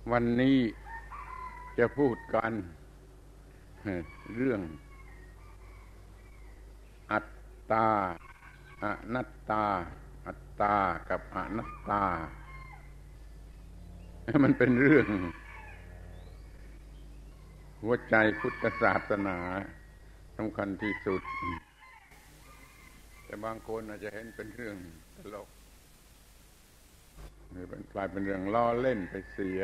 วันนี้จะพูดกันเรื่องอัตตาอนัตตาอัตตากับอนัตตามันเป็นเรื่องหัวใจพุทธศาสนาสำคัญที่สุดแต่บางคนอาจจะเห็นเป็นเรื่องตลกหรือเป็นกลายเป็นเรื่องล้อเล่นไปเสีย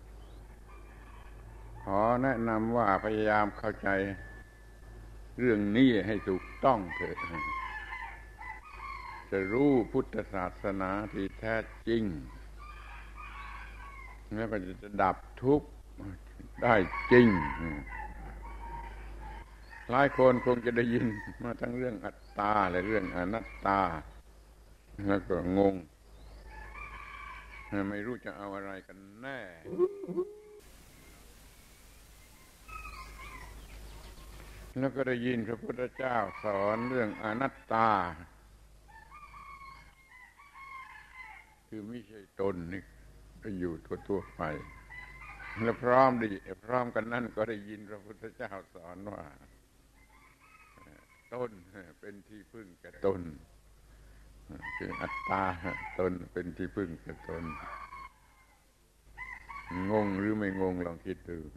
ขอแนะนำว่าพยายามเข้าใจเรื่องนี้ให้ถูกต้องเถิดจะรู้พุทธศาสนาที่แท้จริงแล้วก็จะดับทุกข์ได้จริงหลายคนคงจะได้ยินมาทั้งเรื่องอัตตาและเรื่องอนัตตาแล้วก็งงไม่รู้จะเอาอะไรกันแน่แล้วก็ได้ยินพระพุทธเจ้าสอนเรื่องอนัตตาคือไม่ใช่ตนนี่ก็อยู่ทั่วไปแล้วพร้อมกันนั่นก็ได้ยินพระพุทธเจ้าสอนว่าตนเป็นที่พึ่งแก่ตนคืออัตตาตนเป็นที่พึ่งแก่ตนงงหรือไม่งงลองคิดดู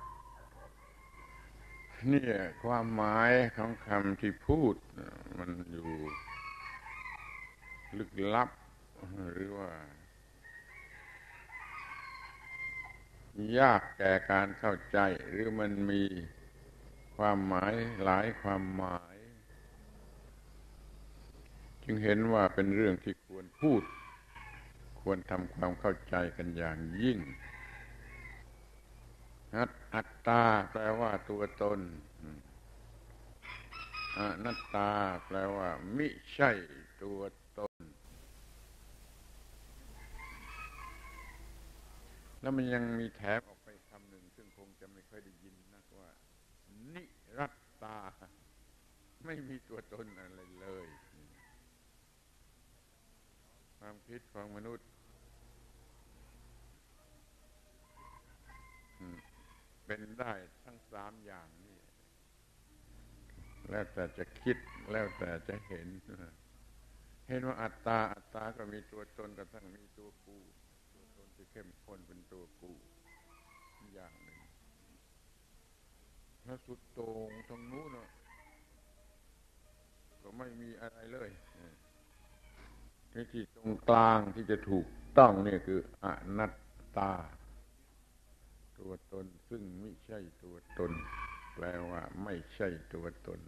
นี่ความหมายของคำที่พูดมันอยู่ลึกลับหรือว่ายากแก่การเข้าใจหรือมันมีความหมายหลายความหมายจึงเห็นว่าเป็นเรื่องที่ควรพูดควรทำความเข้าใจกันอย่างยิ่งอัตตาแปลว่าตัวตนอนัตตาแปลว่ามิใช่ตัวตนแล้วมันยังมีแถมออกไปคำหนึ่งซึ่งคงจะไม่ค่อยได้ยินนักว่านิรัตตาไม่มีตัวตนอะไรเลยความคิดของมนุษย์เป็นได้ทั้งสามอย่างนี่แล้วแต่จะคิดแล้วแต่จะเห็นว่าอัตตาก็มีตัวตนกระทั่งมีตัวกูตัวตนที่เข้มข้นเป็นตัวกูอย่างหนึ่งแล้วสุดโต่งตรงนู้นก็ไม่มีอะไรเลยที่ตรงกลางที่จะถูกต้องนี่คืออนัตตาตัวตนซึ่งไม่ใช่ตัวตนแปลว่าไม่ใช่ตัวตน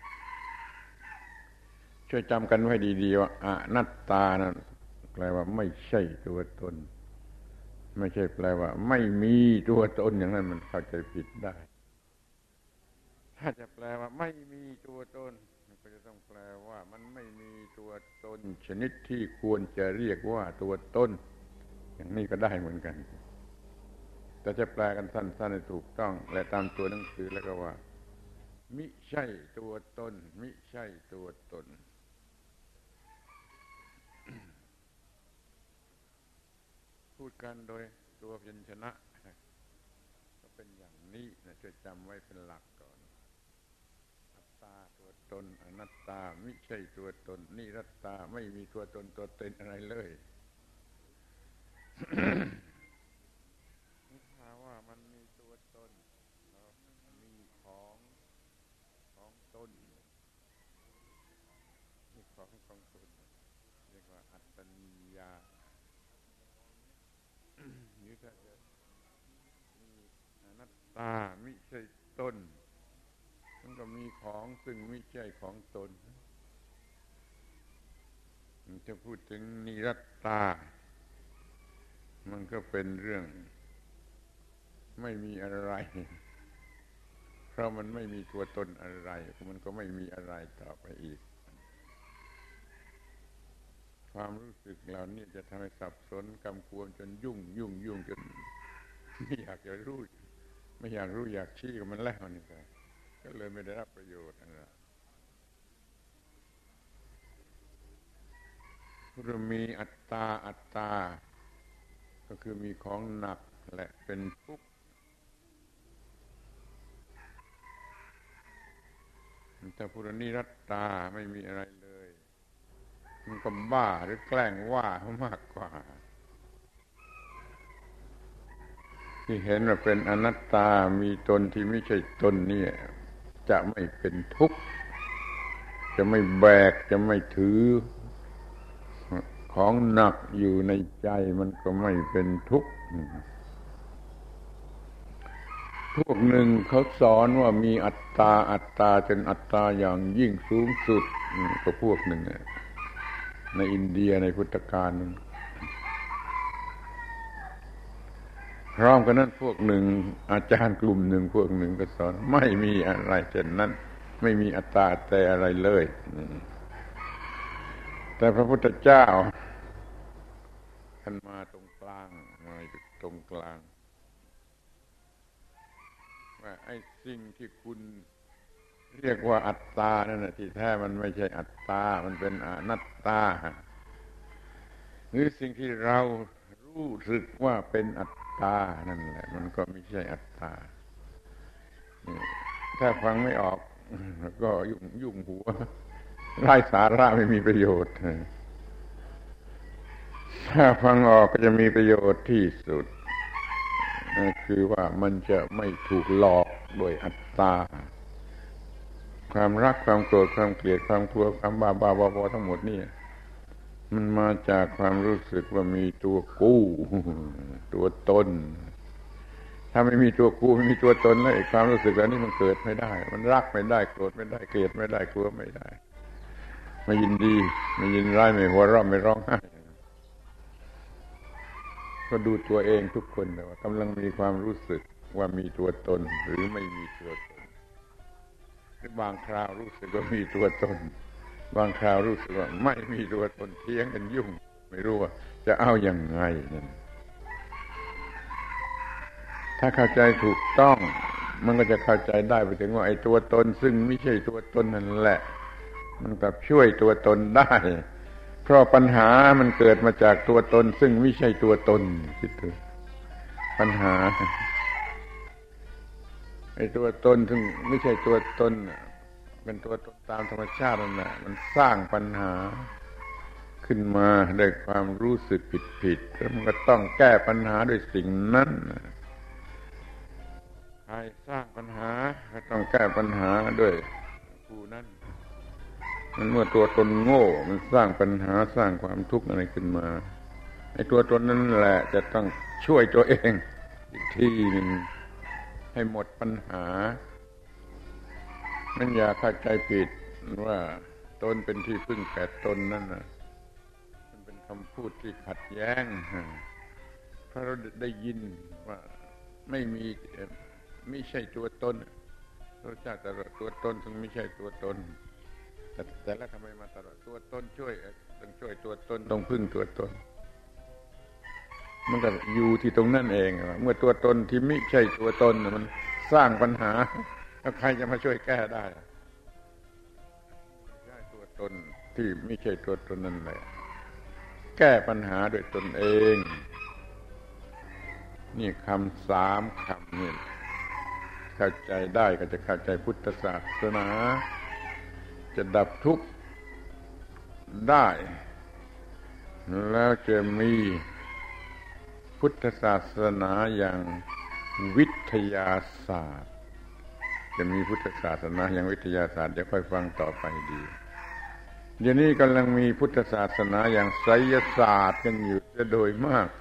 ช่วยจำกันไว้ดีๆว่าอนัตตานั้นแปลว่าไม่ใช่ตัวตนไม่ใช่แปลว่าไม่มีตัวตนอย่างนั้นมันเข้าใจผิดได้ถ้าจะแปลว่าไม่มีตัวตนมันก็จะต้องแปลว่ามันไม่มีตัวตนชนิดที่ควรจะเรียกว่าตัวตนอย่างนี้ก็ได้เหมือนกันแต่จะแปลกันสั้นๆให้ถูกต้องและตามตัวหนังสือแล้วก็ว่ามิใช่ตัวตนมิใช่ตัวตนพูดกันโดยตัวพยัญชนะก็เป็นอย่างนี้นะช่วยจำไว้เป็นหลักก่อนอัตตาตัวตนอนัตตาไม่ใช่ตัวตนนิรัตตาไม่มีตัวตนตัวเต็นอะไรเลยถ้าว่ามันมีตัวตนมีของตนมีของตนเรียกว่าอัตตนิยาหรือถ้าจะมีอนัตตาไม่ใช่ตนมันก็มีของซึ่งไม่ใช่ของตนจะพูดถึงนิรัตตามันก็เป็นเรื่องไม่มีอะไรเพราะมันไม่มีตัวตนอะไรมันก็ไม่มีอะไรต่อไปอีกความรู้สึกเหล่านี้จะทำให้สับสนกำกวมจนยุ่งจนไม่อยากจะรู้ไม่อยากรู้อยากชี้กับมันแล้วนี่ก็เลยไม่ได้รับประโยชน์อะไรเรามีอัตตาก็คือมีของหนักและเป็นทุกข์ถ้าพุทธนิรัตตาไม่มีอะไรเลยมันก็บ้าหรือแกล้งว่ามากกว่าที่เห็นว่าเป็นอนัตตามีตนที่ไม่ใช่ตนเนี่ยจะไม่เป็นทุกข์จะไม่แบกจะไม่ถือของหนักอยู่ในใจมันก็ไม่เป็นทุกข์พวกหนึ่งเขาสอนว่ามีอัตตาอัตตาจนอัตตาอย่างยิ่งสูงสุดก็พวกหนึ่งในอินเดียในพุทธกาลพร้อมกันนั้นพวกหนึ่งอาจารย์กลุ่มหนึ่งพวกหนึ่งก็สอนไม่มีอะไรเช่นนั้นไม่มีอัตตาแต่อะไรเลยแต่พระพุทธเจ้าท่านมาตรงกลางมาตรงกลางว่าไอ้สิ่งที่คุณเรียกว่าอัตตานั่นน่ะที่แท้มันไม่ใช่อัตตามันเป็นอนัตตาหรือสิ่งที่เรารู้สึกว่าเป็นอัตตานั่นแหละมันก็ไม่ใช่อัตตาถ้าฟังไม่ออกก็ยุ่งหัวไร้สาระไม่มีประโยชน์ถ้าฟังออกก็จะมีประโยชน์ที่สุดคือว่ามันจะไม่ถูกหลอกโดยอัตตาความรักความโกรธความเกลียดความกลัวความบ้าบอทั้งหมดนี่มันมาจากความรู้สึกว่ามีตัวกู้ตัวตนถ้าไม่มีตัวกู้ไม่มีตัวตนแล้วความรู้สึกแบบนี้มันเกิดไม่ได้มันรักไม่ได้โกรธไม่ได้เกลียดไม่ได้กลัวไม่ได้ไม่ยินดีไม่ยินร้ายไม่หัวเราะไม่ร้องไห้ก็ดูตัวเองทุกคนนะว่ากำลังมีความรู้สึกว่ามีตัวตนหรือไม่มีตัวตนหรือบางคราวรู้สึกว่ามีตัวตนบางคราวรู้สึกว่าไม่มีตัวตนเถียงกันยุ่งไม่รู้ว่าจะเอาอย่างไงนั่นถ้าเข้าใจถูกต้องมันก็จะเข้าใจได้ไปถึงว่าไอ้ตัวตนซึ่งไม่ใช่ตัวตนนั่นแหละมันกลับช่วยตัวตนได้เพราะปัญหามันเกิดมาจากตัวตนซึ่งไม่ใช่ตัวตนคิดดูปัญหาไอ้ตัวตนซึ่งไม่ใช่ตัวตนเป็นตัวตนตามธรรมชาตินั่นแหละมันสร้างปัญหาขึ้นมาด้วยความรู้สึกผิดแล้วมันก็ต้องแก้ปัญหาด้วยสิ่งนั้นใครสร้างปัญหาก็ต้องแก้ปัญหาด้วยผู้นั้นมันเมื่อตัวตนโง่มันสร้างปัญหาสร้างความทุกข์อะไรขึ้นมาไอ้ตัวตนนั้นแหละจะต้องช่วยตัวเองอีกทีหนึ่งให้หมดปัญหามันอย่าเข้าใจผิดว่าตนเป็นที่พึ่งแก่ตนนั่นน่ะมันเป็นคำพูดที่ขัดแย้งเพราะเราได้ยินว่าไม่ใช่ตัวตนพระเจ้าตรัสตัวตนซึ่งไม่ใช่ตัวตนแต่แล้วทำไมมาตรัสตัวตนช่วยต้องช่วยตัวตนต้องพึ่งตัวตนมันก็อยู่ที่ตรงนั้นเองเมื่อตัวตนที่ไม่ใช่ตัวตนมันสร้างปัญหาแล้วใครจะมาช่วยแก้ได้ใช่ตัวตนที่ไม่ใช่ตัวตนนั่นแหละแก้ปัญหาโดยตนเองนี่คำ3 คำนี่เข้าใจได้ก็จะเข้าใจพุทธศาสนาจะดับทุกข์ได้แล้วจะมีพุทธศาสนาอย่างวิทยาศาสตร์จะมีพุทธศาสนาอย่างวิทยาศาสตร์เดี๋ยวค่อยฟังต่อไปดีเดี๋ยวนี้กำลังมีพุทธศาสนาอย่างไสยศาสตร์กันอยู่จะโดยมาก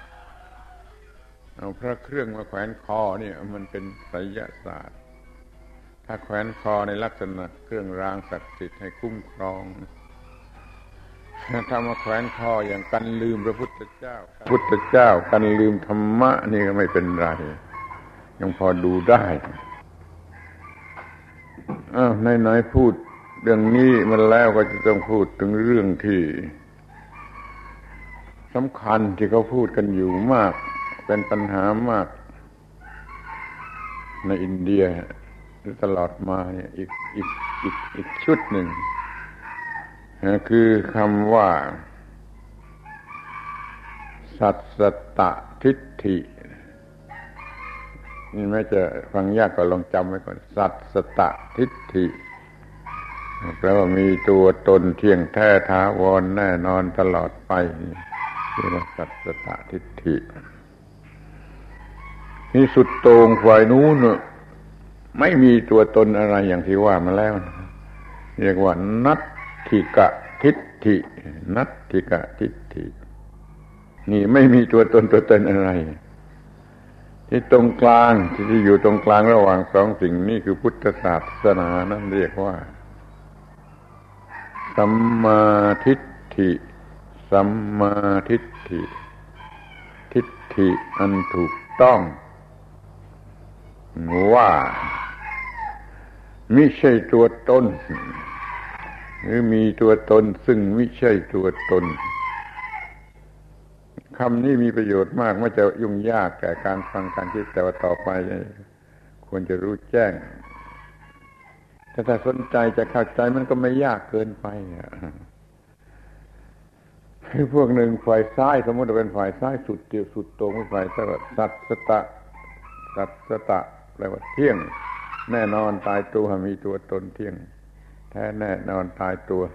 เอาพระเครื่องมาแขวนคอเนี่ยมันเป็นไสยศาสตร์ถ้าแขวนคอในลักษณะเครื่องรางศักดิ์สิทธิ์ให้คุ้มครองถ้ามาแขวนคออย่างกันลืมพระพุทธเจ้ากันลืมธรรมะนี่ก็ไม่เป็นไรยังพอดูได้ไหนพูดเรื่องนี้มันแล้วก็จะต้องพูดถึงเรื่องที่สำคัญที่เขาพูดกันอยู่มากเป็นปัญหามากในอินเดียตลอดมาเนี่ยอีกชุดหนึ่งคือคำว่าสัตตทิฏฐินี่แม้จะฟังยากก็ลองจำไว้ก่อนสัตสตทิฏฐิแปลว่ามีตัวตนเที่ยงแท้ถาวรแน่นอนตลอดไปนี่เรียกว่าสัตสตทิฏฐินี่สุดโต่งฝ่ายนู้นไม่มีตัวตนอะไรอย่างที่ว่ามาแล้วเรียกว่านัตถิกะทิฏฐินัตถิกะทิฏฐินี่ไม่มีตัวตนอะไรที่ตรงกลางที่อยู่ตรงกลางระหว่างสองสิ่งนี้คือพุทธศาสนานั้นเรียกว่าสัมมาทิฏฐิสัมมาทิฏฐิทิฏฐิอันถูกต้องว่ามิใช่ตัวตนหรือมีตัวตนซึ่งไม่ใช่ตัวตนคำนี้มีประโยชน์มากไม่จะยุ่งยากแก่การฟังการคิดแต่ว่าต่อไปควรจะรู้แจ้งถ้าสนใจจะเข้าใจมันก็ไม่ยากเกินไปคือพวกหนึ่งฝ่ายซ้ายสมมติว่าเป็นฝ่ายซ้ายสุดเดียวสุดตรงฝ่ายสัตสตะแปลว่าเที่ยงแน่นอนตายตัวมีตัวตนเที่ยงแท้แน่นอนตายตัว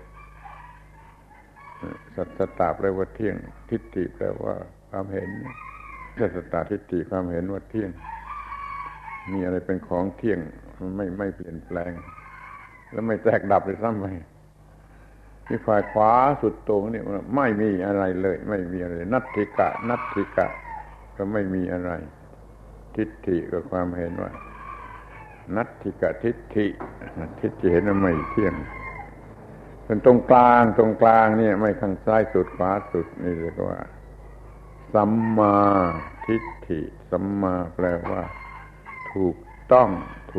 สัตตะแปลว่าเที่ยงทิฏฐิแปลว่าความเห็นสัตตะทิฏฐิความเห็นว่าเที่ยงมีอะไรเป็นของเที่ยงไม่เปลี่ยนแปลงแล้วไม่แตกดับเลยซ้ำไปที่ฝ่ายขวาสุดตรงนี่ไม่มีอะไรเลยไม่มีอะไรนัตถิกะก็ไม่มีอะไรทิฏฐิก็ความเห็นว่านัตถิกะทิฏฐิเห็นว่าไม่เที่ยงเป็นตรงกลางเนี่ยไม่ข้างซ้ายสุดขวาสุดนี่เรียกว่าสัมมาทิฏฐิสัมมาแปลว่าถูกต้อง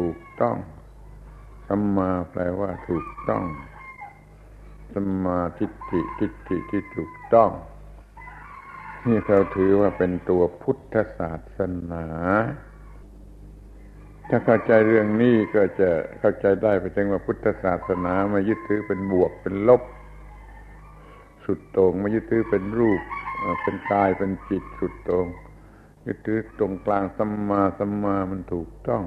สัมมาแปลว่าถูกต้องสัมมาทิฏฐิที่ถูกต้องนี่เราถือว่าเป็นตัวพุทธศาสนาถ้าเข้าใจเรื่องนี้ก็จะเข้าใจได้ไปถึงว่าพุทธศาสนาไม่ยึดถือเป็นบวกเป็นลบสุดโต่งไม่ยึดถือเป็นรูปเป็นกายเป็นจิตสุดโต่งยึดถือตรงกลางสัมมามันถูกต้อง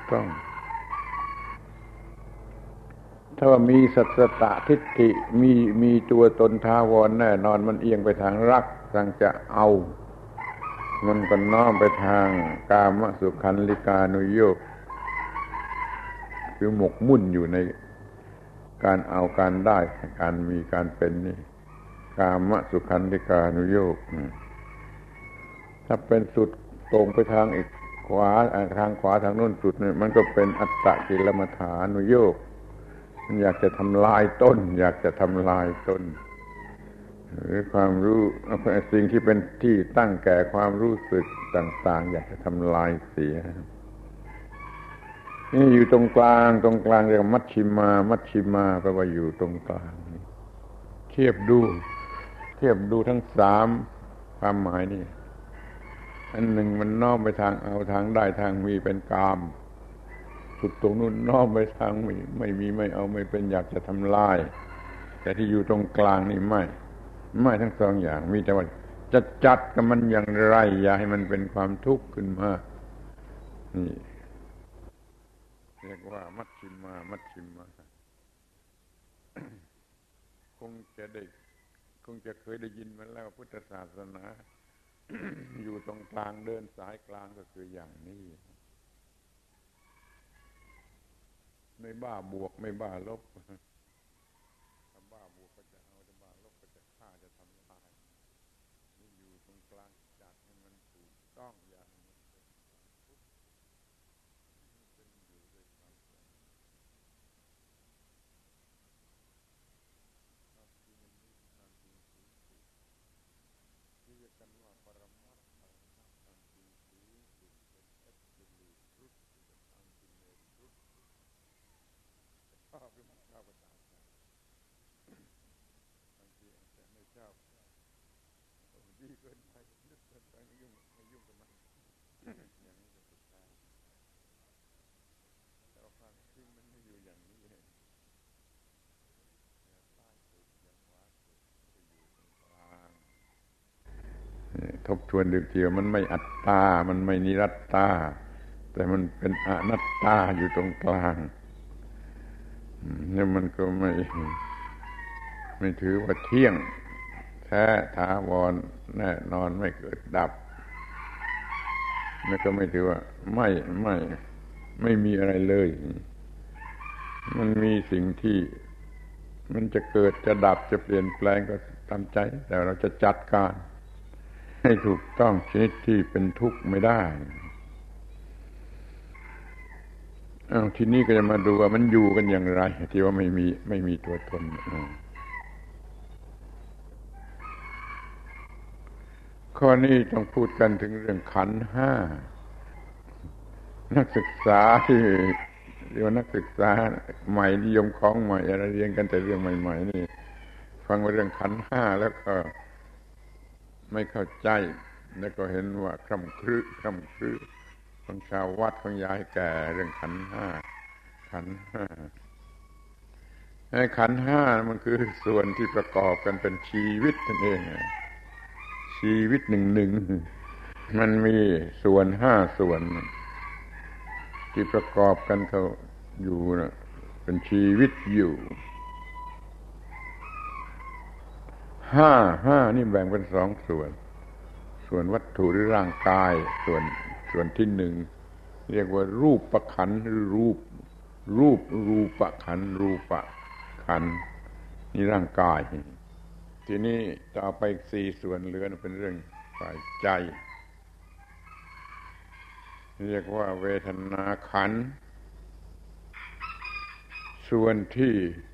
ถ้าว่ามีสัตตทิฏฐิมีตัวตนถาวรแน่นอนมันเอียงไปทางรักทางจะเอามันก็น้อมไปทางกามสุขันลิกานุโยคคือหมกมุ่นอยู่ในการเอาการได้การมีการเป็นนี่กามสุขันลิกานุโยคถ้าเป็นสุดตรงไปทางอีกขวาทางขวาทางโน้นสุดเนี่ยมันก็เป็นอัตตกิลมัฏฐานุโยคมันอยากจะทำลายต้นหรือความรู้สิ่งที่เป็นที่ตั้งแก่ความรู้สึกต่างๆอยากจะทำลายเสียนี่อยู่ตรงกลางเรียกมัชชิมาแปลว่าอยู่ตรงกลางเทียบดูทั้งสามความหมายนี่อันหนึ่งมันน้อมไปทางเอาทางได้ทางมีเป็นกามสุดตรงนู้นน้อมไปทางไม่มีไม่เอาไม่เป็นอยากจะทำลายแต่ที่อยู่ตรงกลางนี่ไม่ทั้งสองอย่างมีแต่ว่าจะจัดกับมันอย่างไรอย่าให้มันเป็นความทุกข์ขึ้นมานี่เรียกว่ามัชฌิมาคงจะเคยได้ยินมาแล้วพุทธศาสนา อยู่ตรงกลางเดินสายกลางก็คืออย่างนี้ไม่บ้าบวกไม่บ้าลบถ้าบ้าบวกก็จะเอาถ้าบ้าลบก็จะฆ่าจะทำลายนี่อยู่ตรงกลางจัดให้มันถูกต้องอย่างมันเป็นทุกข์เป็นอยู่ด้วยความสงบความจริงอันนี้ความจริงสูงสุดที่เรียกกันว่าปรมัตถ์ความจริงสูงสุดเป็นแอบสูลูทรุธเป็นอัลติเมททรุธชอบหรือไม่ชอบก็ตามทบทวนดูทีว่ามันไม่อัตตามันไม่นิรัตตาแต่มันเป็นอนัตตาอยู่ตรงกลางนี่มันก็ไม่ถือว่าเที่ยงแท้ถาวรแน่นอนไม่เกิดดับแล้วก็ไม่ถือว่าไม่มีอะไรเลยมันมีสิ่งที่มันจะเกิดจะดับจะเปลี่ยนแปลงก็ตามใจแต่เราจะจัดการให้ถูกต้องชนิดที่เป็นทุกข์ไม่ได้ทีนี้ก็จะมาดูว่ามันอยู่กันอย่างไรที่ว่าไม่มีตัวตนข้อนี้ต้องพูดกันถึงเรื่องขันธ์ห้านักศึกษาที่เรียกว่านักศึกษาใหม่นิยมของใหม่อะไรเรียนกันแต่เรื่องใหม่ๆนี่ฟังว่าเรื่องขันธ์ห้าแล้วก็ไม่เข้าใจแล้วก็เห็นว่าคร่ำครึของชาววัดของยายแก่เรื่องขันธ์ห้าไอ้ขันธ์ห้ามันคือส่วนที่ประกอบกันเป็นชีวิตนั่นเองชีวิตหนึ่งมันมีส่วนห้าส่วนที่ประกอบกันเขาอยู่นะเป็นชีวิตอยู่ห้านี่แบ่งเป็นสองส่วนวัตถุหรือร่างกายส่วนที่หนึ่งเรียกว่ารูปขันธ์หรือรูปขันธ์นี่ร่างกายทีนี้ต่อไปสี่ส่วนเหลือเป็นเรื่องฝ่ายใจเรียกว่าเวทนาขันธ์ส่วนที่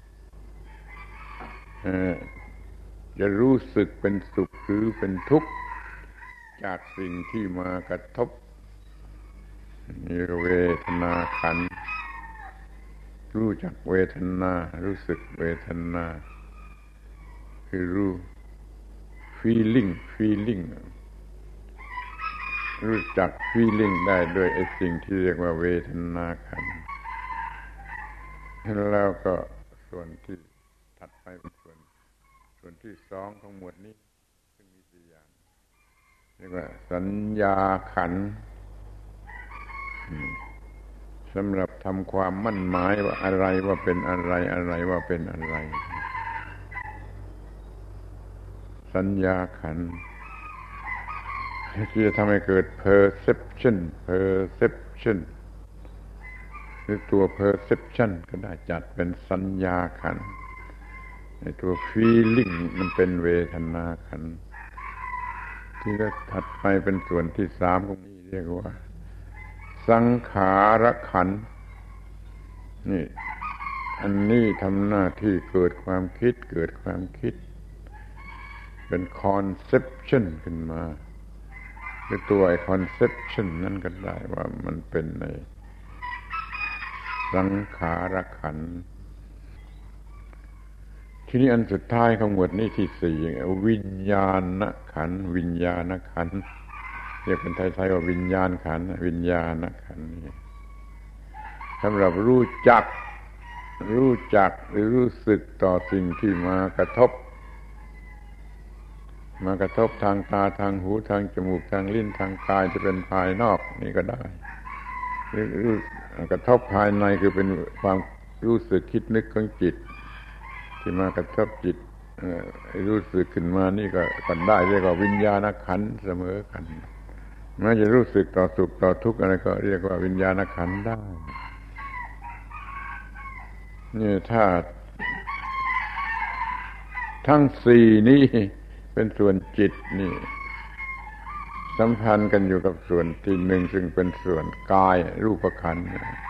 จะรู้สึกเป็นสุขหรือเป็นทุกข์จากสิ่งที่มากระทบนี่เวทนาขันธ์รู้จักเวทนารู้สึกเวทนาคือรู้ feeling รู้จัก feeling ได้ด้วยไอ้สิ่งที่เรียกว่าเวทนาขันธ์แล้วก็ส่วนที่ถัดไปเป็นส่วนที่สองของหมวดนี้ซึ่งมีสี่อย่างเรียกว่าสัญญาขันธ์สำหรับทำความมั่นหมายว่าอะไรว่าเป็นอะไรว่าเป็นอะไรสัญญาขันธ์ที่จะทำให้เกิด perception หรือตัว perception ก็ได้จัดเป็นสัญญาขันธ์ในตัว feeling มันเป็นเวทนาขันธ์ที่ก็ถัดไปเป็นส่วนที่สามของนี้เรียกว่าสังขารขันธ์นี่อันนี้ทำหน้าที่เกิดความคิดเป็น conception ขึ้นมาหรือตัวไอ้ conception นั่นก็ได้ว่ามันเป็นในสังขารขันธ์ทีนี้อันสุดท้ายของหมวดนี้ที่สี่วิญญาณขันธ์เรียกเป็นไทยๆว่าวิญญาณขันธ์วิญญาณขันธ์นี่สำหรับรู้จักหรือรู้สึกต่อสิ่งที่มากระทบทางตาทางหูทางจมูกทางลิ้นทางกายจะเป็นภายนอกนี่ก็ได้หรือกระทบภายในคือเป็นความรู้สึกคิดนึกของจิตที่มากระทบจิตรู้สึกขึ้นมานี่ก็ได้เรียกว่าวิญญาณขันธ์เสมอกันแม้จะรู้สึกต่อสุขต่อทุกข์อะไรก็เรียกว่าวิญญาณขันธ์ได้นี่ถ้าทั้งสี่นี้เป็นส่วนจิตนี่สัมพันธ์กันอยู่กับส่วนที่หนึ่งซึ่งเป็นส่วนกายรูปขันธ์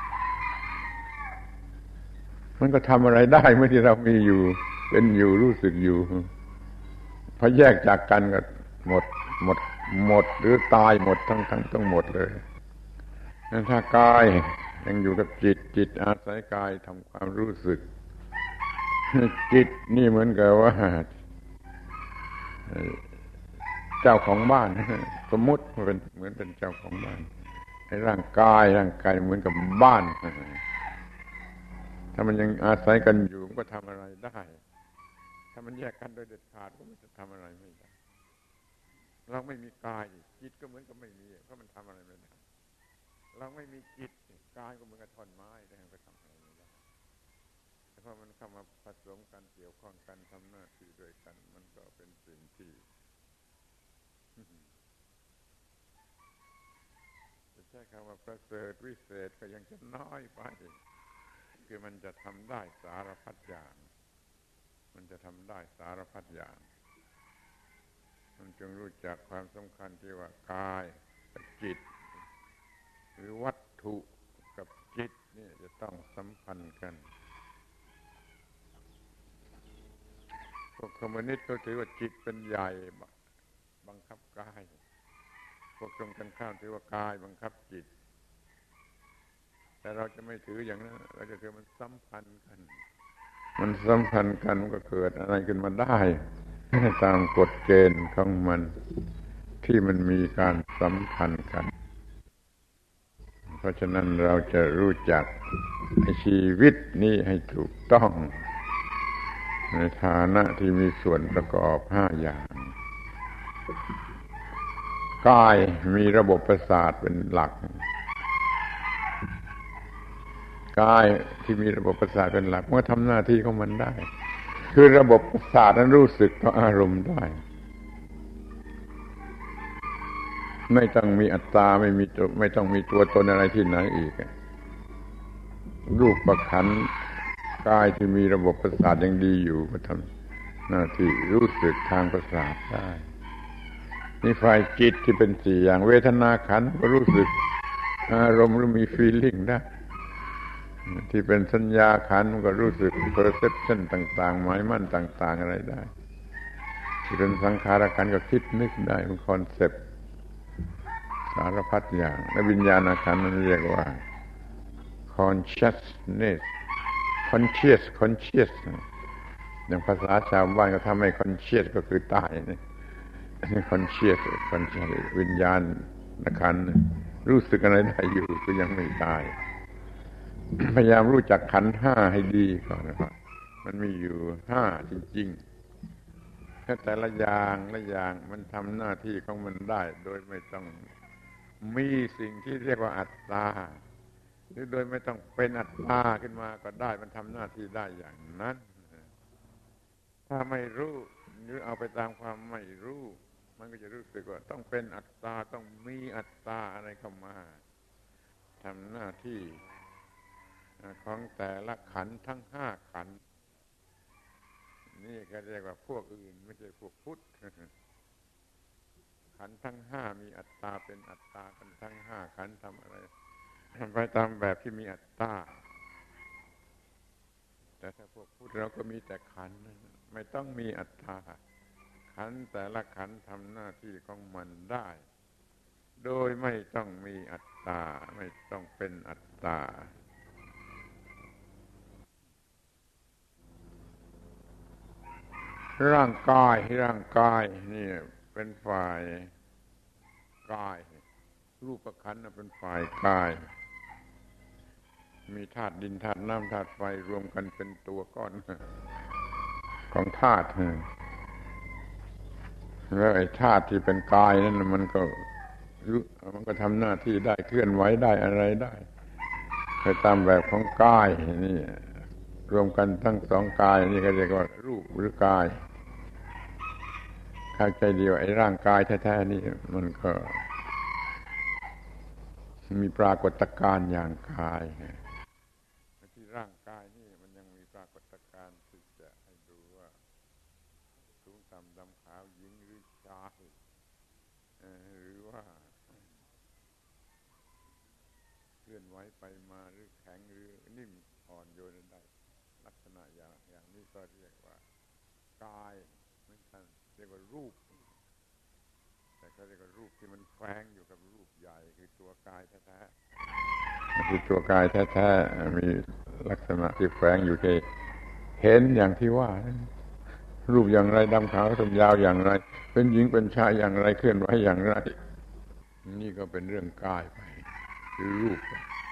มันก็ทำอะไรได้เมื่อที่เรามีอยู่เป็นอยู่รู้สึกอยู่พอแยกจากกันก็หมดหรือตายหมดทั้งหมดเลยถ้ากายยังอยู่กับจิตอาศัยกายทำความรู้สึกจิตนี่เหมือนกับว่าเจ้าของบ้านสมมุติว่าเป็นเหมือนเป็นเจ้าของบ้านไอ้ร่างกายเหมือนกับบ้านถ้ามันยังอาศัยกันอยู่มันก็ทำอะไรได้ถ้ามันแยกกันโดยเด็ดขาดก็มันจะทำอะไรไม่ได้เราไม่มีกายจิตก็เหมือนกับไม่มีเพราะมันทำอะไรไม่ได้เราไม่มีจิตกายก็เหมือนกับท่อนไม้แต่ก็ทำอะไรไม่ได้แต่พอมันเข้ามาผสมกันเกี่ยวข้องกันทำหน้าที่ด้วยกันมันก็เป็นสิ่งที่จะใช้คำว่าประเสริฐวิเศษก็ยังจะน้อยไปคือมันจะทำได้สารพัดอย่างมันจะทำได้สารพัดอย่างมันจงรู้จักความสำคัญที่ว่ากายกับจิตหรือวัตถุกับจิตนี่จะต้องสัมพันธ์กันพวกคอมมิวนิสต์เขาถือว่าจิตเป็นใหญ่บังคับกายพวกตรงกันข้ามถือว่ากายบังคับจิตแต่เราจะไม่ถืออย่างนั้นเราจะถือมันสัมพันธ์กันมันสัมพันธ์กันมันก็เกิดอะไรขึ้นมาได้ตามกฎเกณฑ์ของมันที่มันมีการสัมพันธ์กันเพราะฉะนั้นเราจะรู้จักชีวิตนี้ให้ถูกต้องในฐานะที่มีส่วนประกอบ5อย่างกายมีระบบประสาทเป็นหลักกายที่มีระบบประสาทเป็นหลักมันก็ทำหน้าที่ของมันได้คือระบบประสาทนั้นรู้สึกต่ออารมณ์ได้ไม่ต้องมีอัตตาไม่ต้องมีตัวตนอะไรที่ไหนอีกรูปประขันธ์กายที่มีระบบประสาทยังดีอยู่ก็ทำหน้าที่รู้สึกทางประสาทได้นี่ฝ่ายจิตที่เป็น4อย่างเวทนาขันธ์ก็รู้สึกอารมณ์หรือมี feeling ได้ที่เป็นสัญญาขันธ์ก็รู้สึก perception ต่างๆหมายมั่นต่างๆอะไรได้ที่เป็นสังขารขันธ์ก็คิดนึกได้เป็นคอนเซปต์สารพัดอย่างและวิญญาณขันธ์นั้นเรียกว่า consciousness conscious อย่างภาษาชาวบ้านก็ทำให้ conscious ก็คือตายนี่ conscious วิญญาณขันธ์รู้สึกอะไรได้อยู่ก็ยังไม่ตายพยายามรู้จักขันธ์5ให้ดีก่อนนะครับมันมีอยู่5จริงๆแต่ละอย่างมันทำหน้าที่ของมันได้โดยไม่ต้องมีสิ่งที่เรียกว่าอัตตาหรือโดยไม่ต้องเป็นอัตตาขึ้นมาก็ได้มันทำหน้าที่ได้อย่างนั้นถ้าไม่รู้หรือเอาไปตามความไม่รู้มันก็จะรู้สึกว่าต้องเป็นอัตตาต้องมีอัตตาอะไรเข้ามาทำหน้าที่ของแต่ละขันธ์ทั้ง5ขันธ์นี่ก็เรียกว่าพวกอื่นไม่ใช่พวกพุทธขันธ์ทั้ง5มีอัตตาเป็นอัตตากันทั้ง5ขันธ์ทำอะไรไปตามแบบที่มีอัตตาแต่ถ้าพวกพุทธเราก็มีแต่ขันธ์ไม่ต้องมีอัตตาขันธ์แต่ละขันธ์ทำหน้าที่ของมันได้โดยไม่ต้องมีอัตตาไม่ต้องเป็นอัตตาร่างกายนี่เป็นฝ่ายกายรูปขันธ์เป็นฝ่ายกายมีธาตุดินธาตุน้ำธาตุไฟรวมกันเป็นตัวก้อนของธาตุแล้วไอ้ธาตุที่เป็นกายนั่นมันก็ทำหน้าที่ได้เคลื่อนไหวได้อะไรได้ไปตามแบบของกายนี่รวมกันทั้ง2กายนี่ก็เรียกว่ารูปหรือกายเข้าใจเดียวไอ้ร่างกายแท้ๆนี่มันก็มีปรากฏการณ์อย่างกายที่ร่างกายนี่มันยังมีปรากฏการณ์ที่จะให้ดูว่าสูงต่ำดำขาวหญิงหรือชายหรือว่าเคลื่อนไหวไปมาหรือแข็งหรือนิ่มอ่อนโยนได้ลักษณะอย่างนี้ก็เรียกว่ากายเหมือนกันเรียกว่ารูปแต่ก็เรียกว่ารูปที่มันแฝงอยู่กับรูปใหญ่คือตัวกายแท้ๆคือตัวกายแท้ๆมีลักษณะที่แฝงอยู่ที่เห็นอย่างที่ว่ารูปอย่างไรดำขาวส้มยาวอย่างไรเป็นหญิงเป็นชายอย่างไรเคลื่อนไหวอย่างไรนี่ก็เป็นเรื่องกายไปคือรูป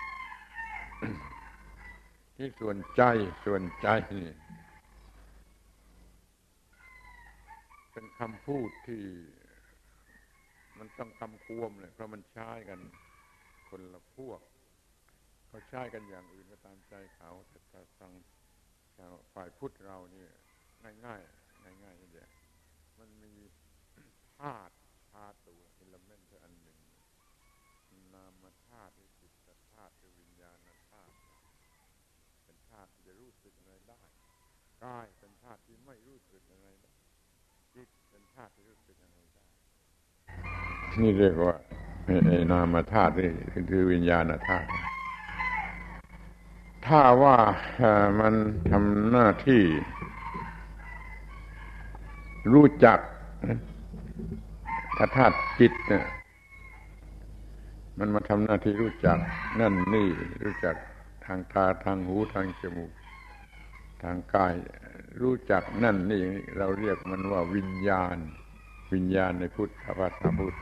ที่ส่วนใจนี่เป็นคำพูดที่มันต้องกำควมเลยเพราะมันใช้กันคนละพวกเขาใช้กันอย่างอื่นก็ตามใจเขาแต่ถ้าทางฝ่ายพุทธเรานี่ง่ายๆง่ายๆนี่เดียวมันมีธาตุตัวอิเลเมนต์อันหนึ่งนามธาตุหรือจิตธาตุหรือวิญญาณธาตุเป็นธาตุที่จะรู้สึกอะไรได้กายเป็นธาตุที่ไม่รู้สึกอะไรได้จิตเป็นธาตุที่รู้สึกอะไรได้นี่เรียกว่าไอ้นามธาตุนี่คือวิญญาณธาตุถ้าว่ามันทำหน้าที่รู้จักถ้าธาตุจิตเนี่ยมันมาทำหน้าที่รู้จักนั่นนี่รู้จักทางตาทางหูทางจมูกทางกายรู้จักนั่นนี่เราเรียกมันว่าวิญญาณในพุทธภาษาพุทธ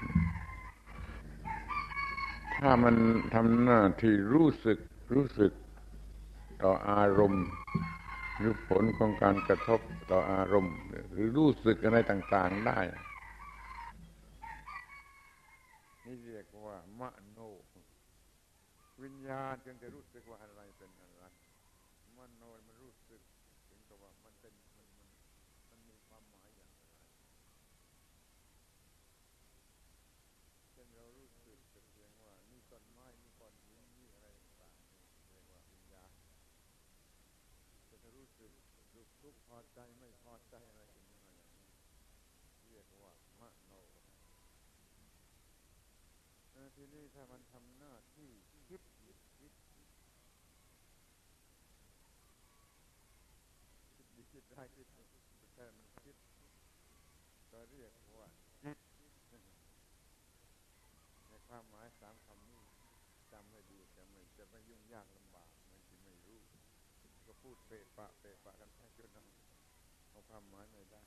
ถ้ามันทำหน้าที่รู้สึกต่ออารมณ์หรือผลของการกระทบต่ออารมณ์หรือรู้สึกอะไรต่างๆได้นี่เรียกว่ามโนวิญญาณจึงจะรู้สึกว่าอะไรเป็นอะไรมโนมันรู้สึกถึงกับว่ามันเป็นมันมีความหมายอย่างไรเช่นเรารู้สึกเพียงว่านี่ต้นไม้นี่ก้อนหินนี่อะไรต่างๆนี่เรียกว่าวิญญาณจะรู้สึกทุกข์พอใจไม่พอใจอะไรขึ้นมาอย่างนี้เรียกว่ามโนทีนี้ถ้ามันทำหน้าที่คิดดีคิดได้คิดแต่มันคิดก็เรียกว่าจิตในความหมายสามคำนี้จำให้ดีจะไม่ยุ่งยากลำบากไม่ที่ไม่รู้ก็พูดเปะปะกันไปจนเอาความหมายไม่ได้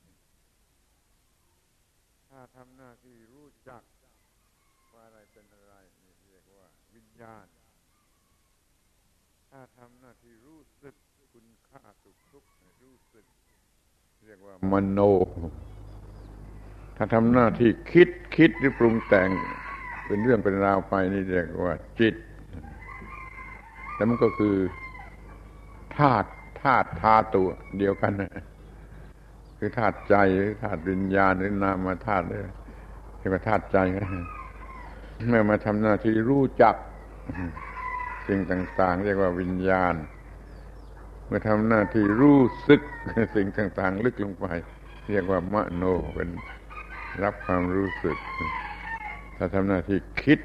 ถ้าทำหน้าที่รู้จักว่าอะไรเป็นอะไรนี่เรียกว่าวิญญาณถ้าทำหน้าที่รู้สึกคุณค่าสุขทุกข์รู้สึกเรียกว่ามโนถ้าทำหน้าที่คิดหรือปรุงแต่งเป็นเรื่องเป็นราวไปนี่เรียกว่าจิตแล้วมันก็คือธาตุตัวเดียวกันนะคือธาตุใจหรือธาตุวิญญาณหรือนามธาตุเรียกว่าธาตุใจนะเมื่อมาทำหน้าที่รู้จักสิ่งต่างๆเรียกว่าวิญญาณเมื่อทำหน้าที่รู้สึกสิ่งต่างๆลึกลงไปเรียกว่ามโนเป็นรับความรู้สึกถ้าทำหน้าที่คิด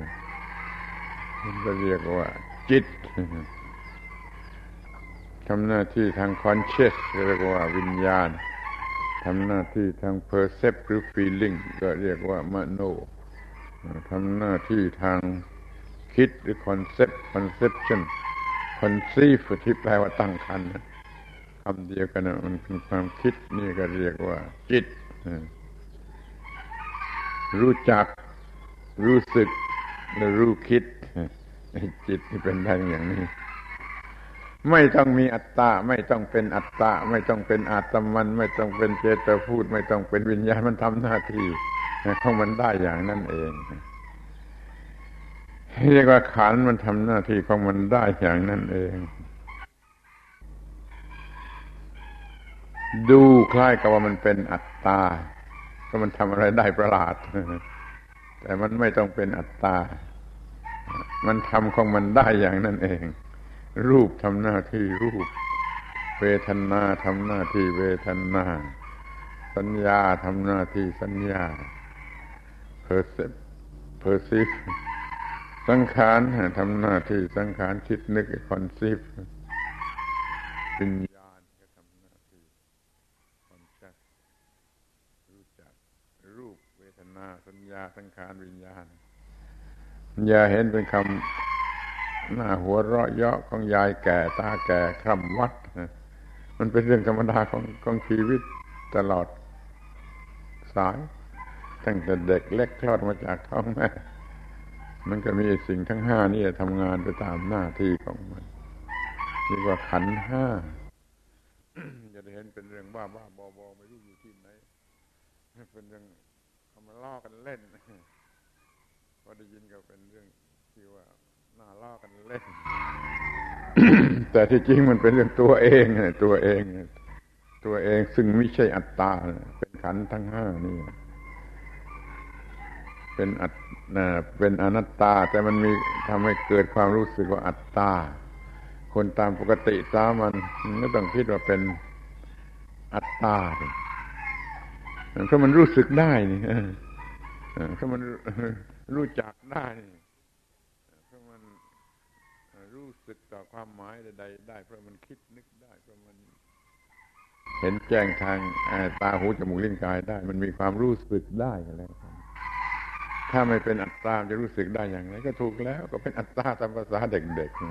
ก็เรียกว่าจิตทำหน้าที่ทาง conscious เรียกว่าวิญญาณทำหน้าที่ทาง percept หรือ feeling ก็เรียกว่ามโนทำหน้าที่ทางคิดหรือ conception conceive ที่แปลว่าตั้งครรภ์คำเดียวกันนะมันเป็นความคิดนี่ก็เรียกว่าจิตรู้จักรู้สึกและรู้คิดจิตที่เป็นได้อย่างนี้ไม่ต้องมีอัตตาไม่ต้องเป็นอัตตาไม่ต้องเป็นอาตมันไม่ต้องเป็นเจตพูดไม่ต้องเป็นวิญญาณมันทำหน้าที่ของมันได้อย่างนั้นเองเรียกว่าขันธ์มันทำหน้าที่ของมันได้อย่างนั้นเองดูคล้ายกับว่ามันเป็นอัตตาก็มันทำอะไรได้ประหลาดแต่มันไม่ต้องเป็นอัตตามันทำของมันได้อย่างนั้นเองรูปทำหน้าที่รูปเวทนาทำหน้าที่เวทนาสัญญาทำหน้าที่สัญญาperceive สังขารทำหน้าที่สังขารคิดนึก conceive วิญญาณก็ทำหน้าที่ conscious รู้จักรูปเวทนาสัญญาสังขารวิญญาณอย่าเห็นเป็นคำหน้าหัวเราะเยาะของยายแก่ตาแก่คร่ำวัดมันเป็นเรื่องธรรมดาของชีวิตตลอดสายตั้งแต่เด็กเล็กคลอดมาจากท้องแม่มันก็มีสิ่งทั้งห้านี่ทำงานไปตามหน้าที่ของมันเรียกว่าขันธ์ห้าจะได้เห็นเป็นเรื่องบ้าบอไม่รู้อยู่ที่ไหนเป็นเรื่องเอามาล้อกันเล่นพอได้ยินก็เป็นเรื่องที่ว่าน่าล้อกันเล่น แต่ที่จริงมันเป็นเรื่องตัวเองตัวเองซึ่งไม่ใช่อัตตาเป็นขันธ์ทั้งห้านี่เป็นอนัตตาแต่มันมีทำให้เกิดความรู้สึกว่าอัตตาคนตามปกติสามัญก็ต้องคิดว่าเป็นอัตตาเพราะมันรู้สึกได้นี่เพราะมันรู้จักได้เพราะมันรู้สึกต่อความหมายใดๆได้เพราะมันคิดนึกได้เพราะมันเห็นแจ้งทางตาหูจมูกลิ้นกายได้มันมีความรู้สึกได้กันแล้วถ้าไม่เป็นอัตตาจะรู้สึกได้อย่างไรก็ถูกแล้วก็เป็นอัตตาตามภาษาเด็กๆ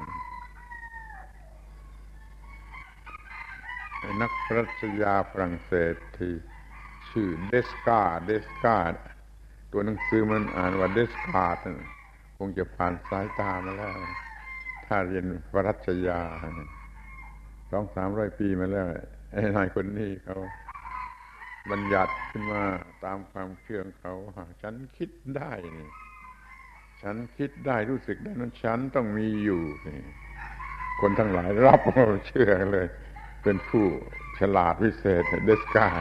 นักปรัชญาฝรั่งเศสที่ชื่อเดสกาตัวหนังสือมันอ่านว่าเดสกาดคงจะผ่านสายตามาแล้วถ้าเรียนปรัชญา200-300 ปีมาแล้วไอ้นายคนนี้เขาบัญญัติขึ้นมาตามความเชื่อของเขาฉันคิดได้นี่ฉันคิดได้รู้สึกได้นั้นฉันต้องมีอยู่นี่คนทั้งหลายรับเชื่อเลยเป็นผู้ฉลาดวิเศษเดสกา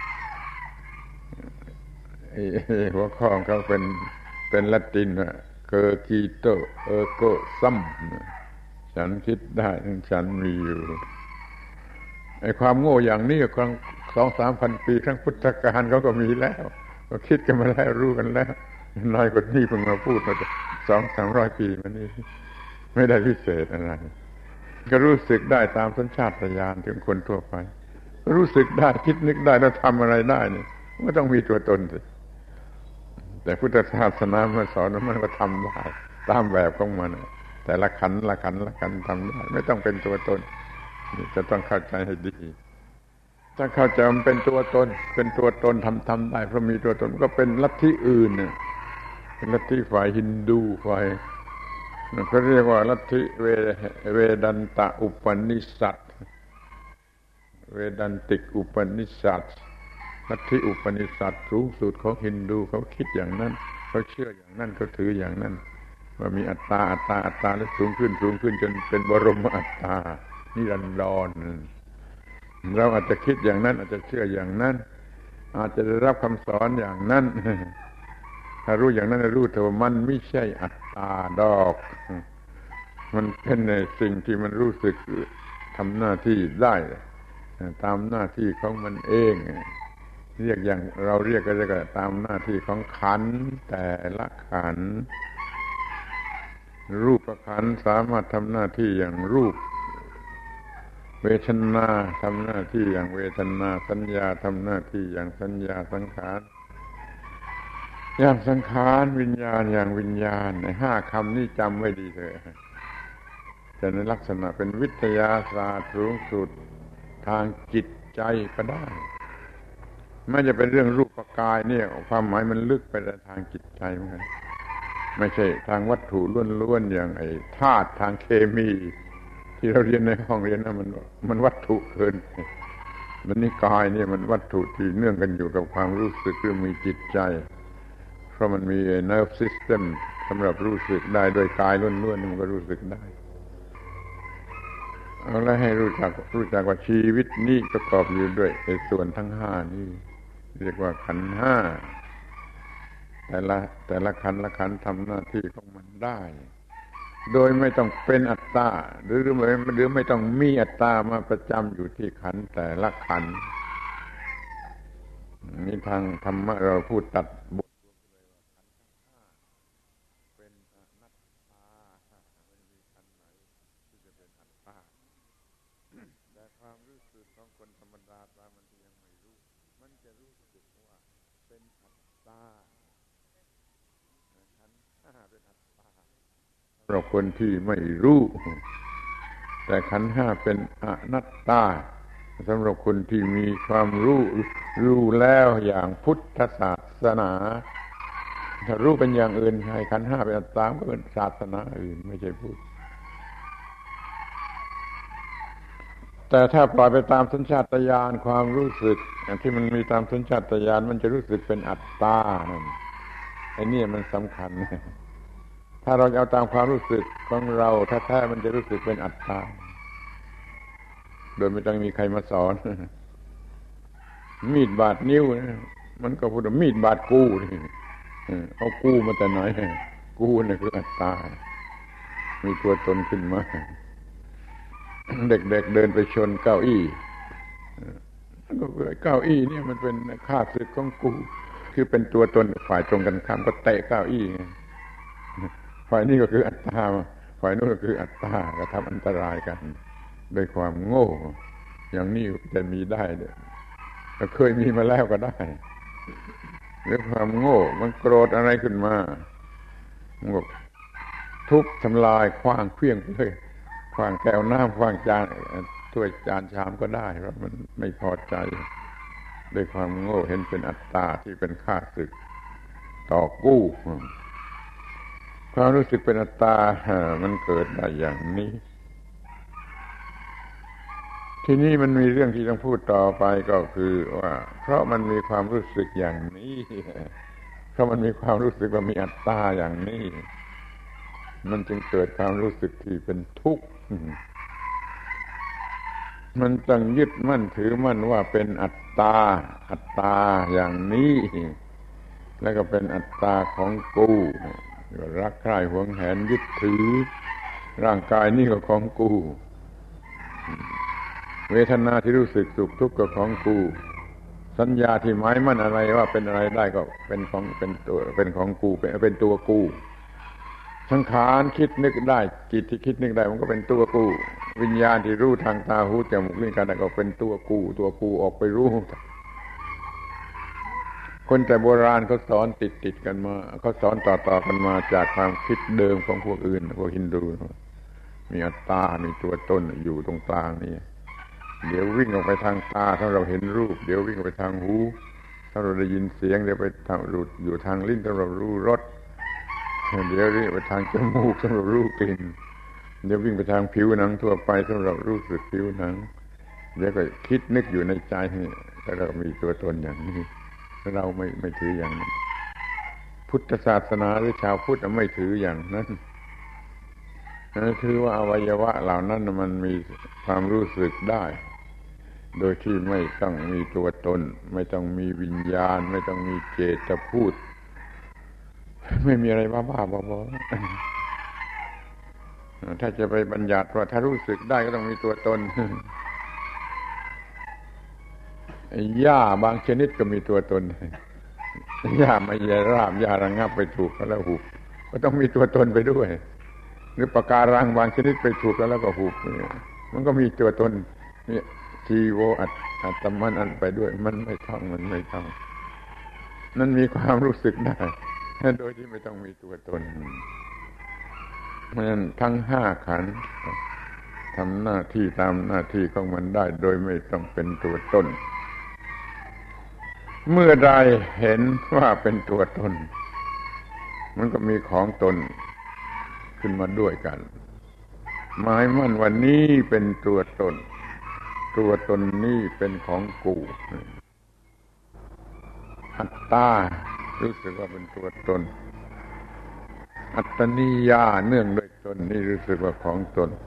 หัวข้อของเขาเป็นละตินว่าเกอร์กิโตเออโกซัมฉันคิดได้ฉันมีอยู่ไอ้ความโง่อย่างนี้ครั้ง 2-3 พัน ปีครั้งพุทธกาลเขาก็มีแล้วก็คิดกันมาแล้วรู้กันแล้วนายคนนี้เพิ่งมาพูดมา200-300 ปีมานี้ไม่ได้พิเศษอะไรก็รู้สึกได้ตามสัญชาตญาณของคนทั่วไปก็รู้สึกได้คิดนึกได้แล้วทำอะไรได้นี่ไม่ต้องมีตัวตนสิแต่พุทธศาสนามันสอนว่ามันก็ทำได้ตามแบบของมันแต่ละขันทำได้ไม่ต้องเป็นตัวตนจะต้องเข้าใจให้ดีถ้าเข้าใจมันเป็นตัวตนทำได้เพราะมีตัวตนก็เป็นลัทธิอื่นเป็นลัทธิฝ่ายฮินดูฝ่ายเขาเรียกว่าลัทธิเวดันตะอุปนิษัทเวดันติกอุปนิษัทลัทธิอุปนิษัทสูงสุดของฮินดูเขาคิดอย่างนั้นเขาเชื่ออย่างนั้นเขาถืออย่างนั้นว่ามีอัตตาแล้วสูงขึ้นจนเป็นบรมอัตตานิรันดรเราอาจจะคิดอย่างนั้นอาจจะเชื่ออย่างนั้นอาจจะได้รับคำสอนอย่างนั้นถ้ารู้อย่างนั้นรู้แต่ว่ามันไม่ใช่อัตตาดอกมันเป็นในสิ่งที่มันรู้สึกทำหน้าที่ได้ตามหน้าที่ของมันเองเรียกอย่างเราเรียกก็จะตามหน้าที่ของขันธ์แต่ละขันธ์รูปขันธ์สามารถทำหน้าที่อย่างรูปเวทนาทำหน้าที่อย่างเวทนาสัญญาทำหน้าที่อย่างสัญญาสังขารอย่างสังขารวิญญาณอย่างวิญญาณใน5 คำนี้จำไว้ดีเถอะจะในลักษณะเป็นวิทยาศาสตร์สูงสุดทางจิตใจก็ได้ไม่จะเป็นเรื่องรูปกายเนี่ยความหมายมันลึกไปในทางจิตใจเหมือนกันไม่ใช่ทางวัตถุล้วนๆอย่างไอ้ธาตุทางเคมีที่เราเรียนในห้องเรียนนะมันวัตถุเกินมันนี่กายเนี่ยมันวัตถุที่เนื่องกันอยู่กับความรู้สึกหรือมีจิตใจเพราะมันมี nerve system สำหรับรู้สึกได้โดยกายล้วนๆมันก็รู้สึกได้เอาละให้รู้จักว่าชีวิตนี้ประกอบอยู่ด้วยส่วนทั้ง5นี้เรียกว่าขันธ์5แต่ละขันธ์ทำหน้าที่ของมันได้โดยไม่ต้องเป็นอัตตาหรือไม่ต้องมีอัตตามาประจำอยู่ที่ขันธ์แต่ละขันธ์นี่ทางธรรมะเราพูดตัดบทเป็นอนัตตาไม่มีขันธ์ไหนที่จะเป็นอัตตาแต่ความรู้สึกของคนธรรมดาตามมันที่ยังไม่รู้มันจะรู้สึกว่าเป็นอัตตาขันธ์5เป็นอัตตาสำหรับคนที่ไม่รู้แต่ขันธ์5เป็นอนัตตาสำหรับคนที่มีความรู้แล้วอย่างพุทธศาสนาถ้ารู้เป็นอย่างอื่นให้ขันธ์5เป็นอัตตาก็เป็นศาสนาอื่นไม่ใช่พุทธแต่ถ้าปล่อยไปตามสัญชาตญาณความรู้สึกที่มันมีตามสัญชาตญาณมันจะรู้สึกเป็นอัตตานั่นไอ้นี่มันสำคัญถ้าเราเอาตามความรู้สึกของเราแท้ๆมันจะรู้สึกเป็นอัตตาโดยไม่ต้องมีใครมาสอนมีดบาดนิ้วนะมันก็พูดว่ามีดบาดกูนี่เอากูมาแต่ไหนกูนี่คืออัตตามีตัวตนขึ้นมาเด็กๆเดินไปชนเก้าอี้ก็เก้าอี้เนี่ยมันเป็นข้าศึกของกูคือเป็นตัวตนฝ่ายตรงกันข้ามก็เตะเก้าอี้ฝ่ายนี้ก็คืออัตตาฝ่ายนู้นก็คืออัตตาก็ทำอันตรายกันด้วยความโง่อย่างนี้จะมีได้เด้อเคยมีมาแล้วก็ได้ด้วยความโง่มันโกรธอะไรขึ้นมามันก็ทุบทำลายขว้างเครื่องเลยขว้างแก้วน้ำขว้างจานถ้วยจานชามก็ได้เพราะมันไม่พอใจด้วยความโง่เห็นเป็นอัตตาที่เป็นข้าศึกต่อกู้ความรู้สึกเป็นอัตตามันเกิดได้อย่างนี้ทีนี้มันมีเรื่องที่ต้องพูดต่อไปก็คือว่าเพราะมันมีความรู้สึกอย่างนี้เพราะมันมีความรู้สึกว่ามีอัตตาอย่างนี้มันจึงเกิดความรู้สึกที่เป็นทุกข์มันต้องยึดมั่นถือมั่นว่าเป็นอัตตาอัตตาอย่างนี้แล้วก็เป็นอัตตาของกูรักใคร่หวงแหนยึดถือร่างกายนี่ก็ของกูเวทนาที่รู้สึกสุขทุกข์ก็ของกูสัญญาที่หมายมั่นอะไรว่าเป็นอะไรได้ก็เป็นของกูเป็นตัวกูสังขารคิดนึกได้จิตที่คิดนึกได้มันก็เป็นตัวกูวิญญาณที่รู้ทางตาหูจมูกลิ้นกายใจก็เป็นตัวกูออกไปรู้คนแต่โบราณเขาสอนติดกันมาเขาสอนต่อกันมาจากความคิดเดิมของพวกอื่นพวกฮินดูมีอัตตามีตัวตนอยู่ตรงกลางนี่เดี๋ยววิ่งออกไปทางตาถ้าเราเห็นรูปเดี๋ยววิ่งออกไปทางหูถ้าเราได้ยินเสียงเดี๋ยวไปทางรูดอยู่ทางลิ้นถ้าเรารู้รสเดี๋ยววิ่งไปทางจมูกถ้าเรารู้กลิ่นเดี๋ยววิ่งไปทางผิวหนังทั่วไปถ้าเรารู้สึกผิวหนังเดี๋ยวก็คิดนึกอยู่ในใจแต่เรามีตัวตนอย่างนี้เราไม่ถืออย่างนั้นพุทธศาสนาหรือชาวพุทธไม่ถืออย่างนั้นถือว่าอวัยวะเหล่านั้นมันมีความรู้สึกได้โดยที่ไม่ต้องมีตัวตนไม่ต้องมีวิญญาณไม่ต้องมีเจตพูดไม่มีอะไรบ้าๆบอๆถ้าจะไปบัญญัติว่าถ้ารู้สึกได้ก็ต้องมีตัวตนหญ้าบางชนิดก็มีตัวตนหญ้าไม่แย่ราบหญ้าระงับไปถูกแล้วหุบก็ต้องมีตัวตนไปด้วยหรือปะการังบางชนิดไปถูกแล้วก็หุบมันก็มีตัวตนนี่ชีโวอัตมันอันไปด้วยมันไม่ต้องนั่นมีความรู้สึกได้โดยที่ไม่ต้องมีตัวตนเพราะฉะนั้นทั้งห้าขันธ์ทำหน้าที่ตามหน้าที่ของมันได้โดยไม่ต้องเป็นตัวตนเมื่อใดเห็นว่าเป็นตัวตนมันก็มีของตนขึ้นมาด้วยกันหมายมั่นว่านี้เป็นตัวตนนี้เป็นของกูอัตตารู้สึกว่าเป็นตัวตนอัตตนิยาเนื่องด้วยตนนี่รู้สึกว่าของตน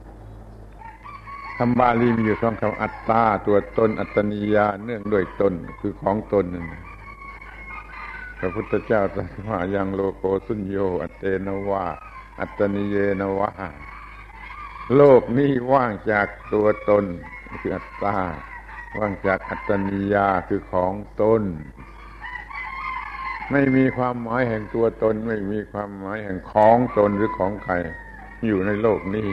คำบาลีมีอยู่สองคำอัตตาตัวตนอัตตนิยาเนื่องด้วยตนคือของตนนั่นพระพุทธเจ้าตรัสว่ายังโลโกสุญโญอัตเตนวาอัตตนิเยนวะโลกนี้ว่างจากตัวตนคืออัตตาว่างจากอัตตนิยาคือของตนไม่มีความหมายแห่งตัวตนไม่มีความหมายแห่งของตนหรือของใครอยู่ในโลกนี้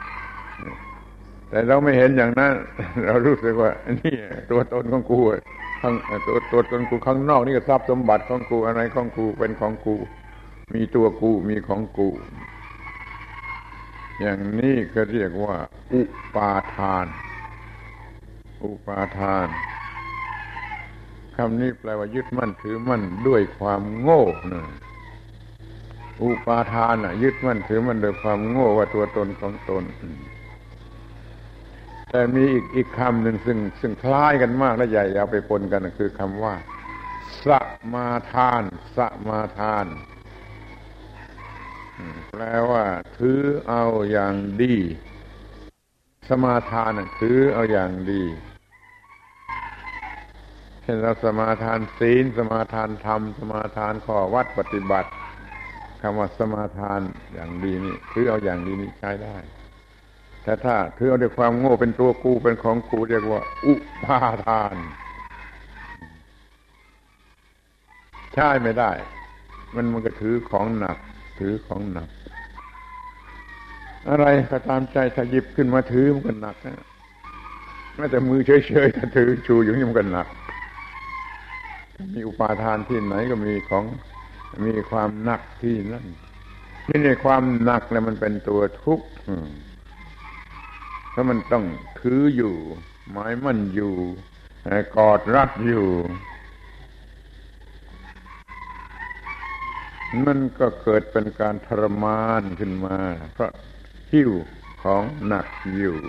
แต่เราไม่เห็นอย่างนั้นเรารู้สึกว่านี่ตัวตนของกูข้างตัวตนกูข้างนอกนี่ก็ทรัพย์สมบัติของกูอะไรของกูเป็นของกูมีตัวกูมีของกูอย่างนี้ก็เรียกว่าอุปาทานคำนี้แปลว่ายึดมั่นถือมั่นด้วยความโง่นะอุปาทานยึดมั่นถือมั่นด้วยความโง่ว่าตัวตนของตนแต่มีอีกคำหนึ่งซึ่งคล้ายกันมากและใหญ่ยาวไปปนกันคือคำว่าสมาทานแปลว่าถือเอาอย่างดีสมาทานถือเอาอย่างดีเช่นเราสมาทานศีลสมาทานธรรมสมาทานข้อวัดปฏิบัติคำว่าสมาทานอย่างดีนี่ถือเอาอย่างดีนี่ใช้ได้แต่ถ้าถือเอาด้วยความโง่เป็นตัวกูเป็นของกูเรียกว่าอุปาทานใช้ไม่ได้มันก็ถือของหนักถือของหนักอะไรก็ตามใจถ้าหยิบขึ้นมาถือมันก็หนักนะแม้แต่มือเฉยๆถ้าถือชูอย่างนี้มันก็หนักมีอุปาทานที่ไหนก็มีของมีความหนักที่นั่นที่ในความหนักแล้วมันเป็นตัวทุกข์เพราะมันต้องถืออยู่หมายมั่นอยู่กอดรัดอยู่มันก็เกิดเป็นการทรมานขึ้นมาเพราะหิ้วของหนักอยู่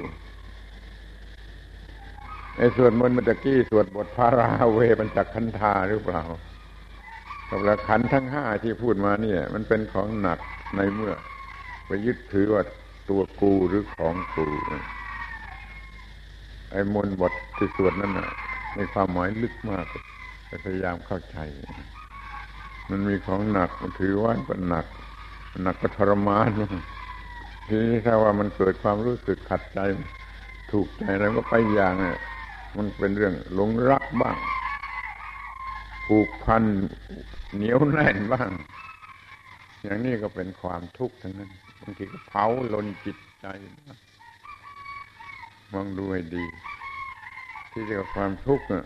ไอ้สวดมนต์เมื่อกี้สวดบทพาราเวปัญจขันธาหรือเปล่ากับละขันธ์ทั้งห้าที่พูดมาเนี่ยมันเป็นของหนักในเมื่อไปยึดถือว่าตัวกูหรือของกูไอ้มนต์บทที่สวดนั้นน่ะมีความหมายลึกมากพยายามเข้าใจมันมีของหนักมันถือว่าก็หนักก็ทรมานทีนี้ถ้าว่ามันเกิดความรู้สึกขัดใจถูกใจแล้วก็ไปอย่างเนี่ยมันเป็นเรื่องหลงรักบ้างผูกพันเหนียวแน่นบ้างอย่างนี้ก็เป็นความทุกข์ทั้งนั้นบางทีก็เผาลนจิตใจมองดูให้ดีที่เรียกว่าความทุกข์น่ะ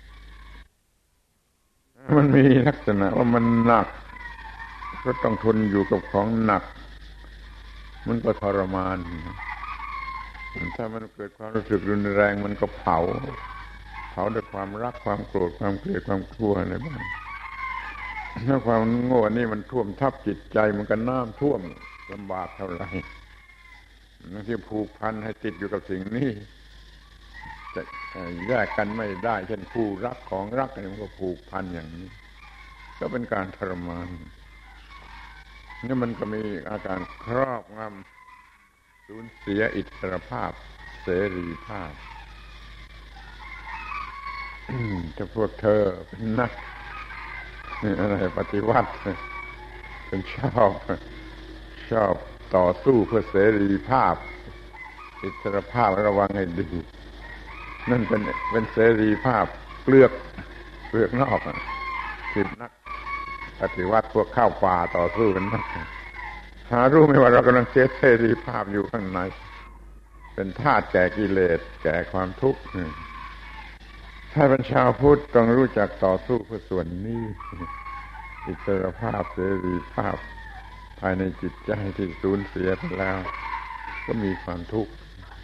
มันมีลักษณะว่ามันหนักก็ต้องทนอยู่กับของหนักมันก็ทรมานถ้ามันเกิดความรู้สึกรุนแรงมันก็เผาด้วยความรักความโกรธความเกลียดความกลัวอะไรบ้างถ้าความโง่นี่มันท่วมทับจิตใจมันก็น้ำท่วมลำบากเท่าไหร่บางทีผูกพันให้ติดอยู่กับสิ่งนี้จะแยกกันไม่ได้เช่นผู้รักของรักอะไรมันก็ผูกพันอย่างนี้ก็เป็นการทรมานนี่มันก็มีอาการครอบงำสูญเสียอิสรภาพเสรีภาพถ้าพวกเธอเป็นนักอะไรปฏิวัติเป็นชอบต่อสู้เพื่อเสรีภาพอิสรภาพระวังให้ดีนั่นเป็นเสรีภาพเปลือกนอกที่นักปฏิวัติพวกข้าวป่าต่อสู้กันนักหารู้ไหมว่าเรากำลังเสียเสรีภาพอยู่ข้างในเป็นทาสแก่กิเลสแก่ความทุกข์ถ้าเป็นชาวพุทธต้องรู้จักต่อสู้เพื่อส่วนนี้อิสรภาพเสรีภาพภายในจิตใจที่สูญเสียไปแล้วก็มีความทุกข์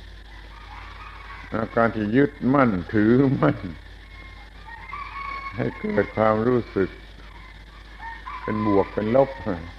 อาการที่ยึดมั่นถือมั่นให้เกิดความรู้สึกเป็นบวกเป็นลบ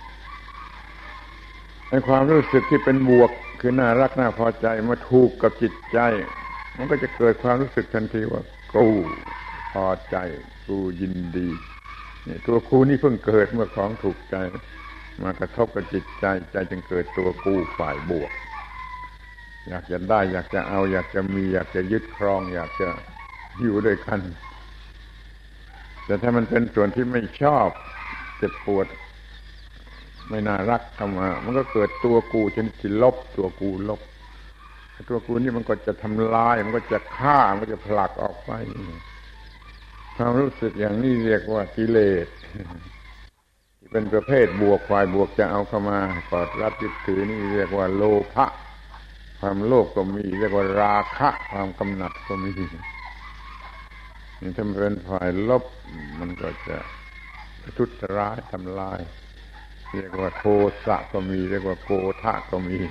ในความรู้สึกที่เป็นบวกคือน่ารักน่าพอใจมาถูกกับจิตใจมันก็จะเกิดความรู้สึกทันทีว่ากูพอใจกูยินดีนี่ตัวกูนี่เพิ่งเกิดเมื่อของถูกใจมากระทบกับจิตใจจึงเกิดตัวกูฝ่ายบวกอยากจะได้อยากจะเอาอยากจะมีอยากจะยึดครองอยากจะอยู่ด้วยกันแต่ถ้ามันเป็นส่วนที่ไม่ชอบเจ็บปวดไม่น่ารักเข้ามามันก็เกิดตัวกูชนิดที่ลบตัวกูลบตัวกูนี่มันก็จะทำลายมันก็จะฆ่ามันก็จะผลักออกไปความรู้สึกอย่างนี้เรียกว่ากิเลสที่เป็นประเภทบวกฝ่ายบวกจะเอาเข้ามากอดรัดยึดถือนี่เรียกว่าโลภะความโลภก็มีเรียกว่าราคะความกำหนัดก็มีนี่ถ้าเป็นฝ่ายลบมันก็จะทุจร้ายทำลายเรียกว่าโทสะก็มีเรียกว่าโกฏะก็มี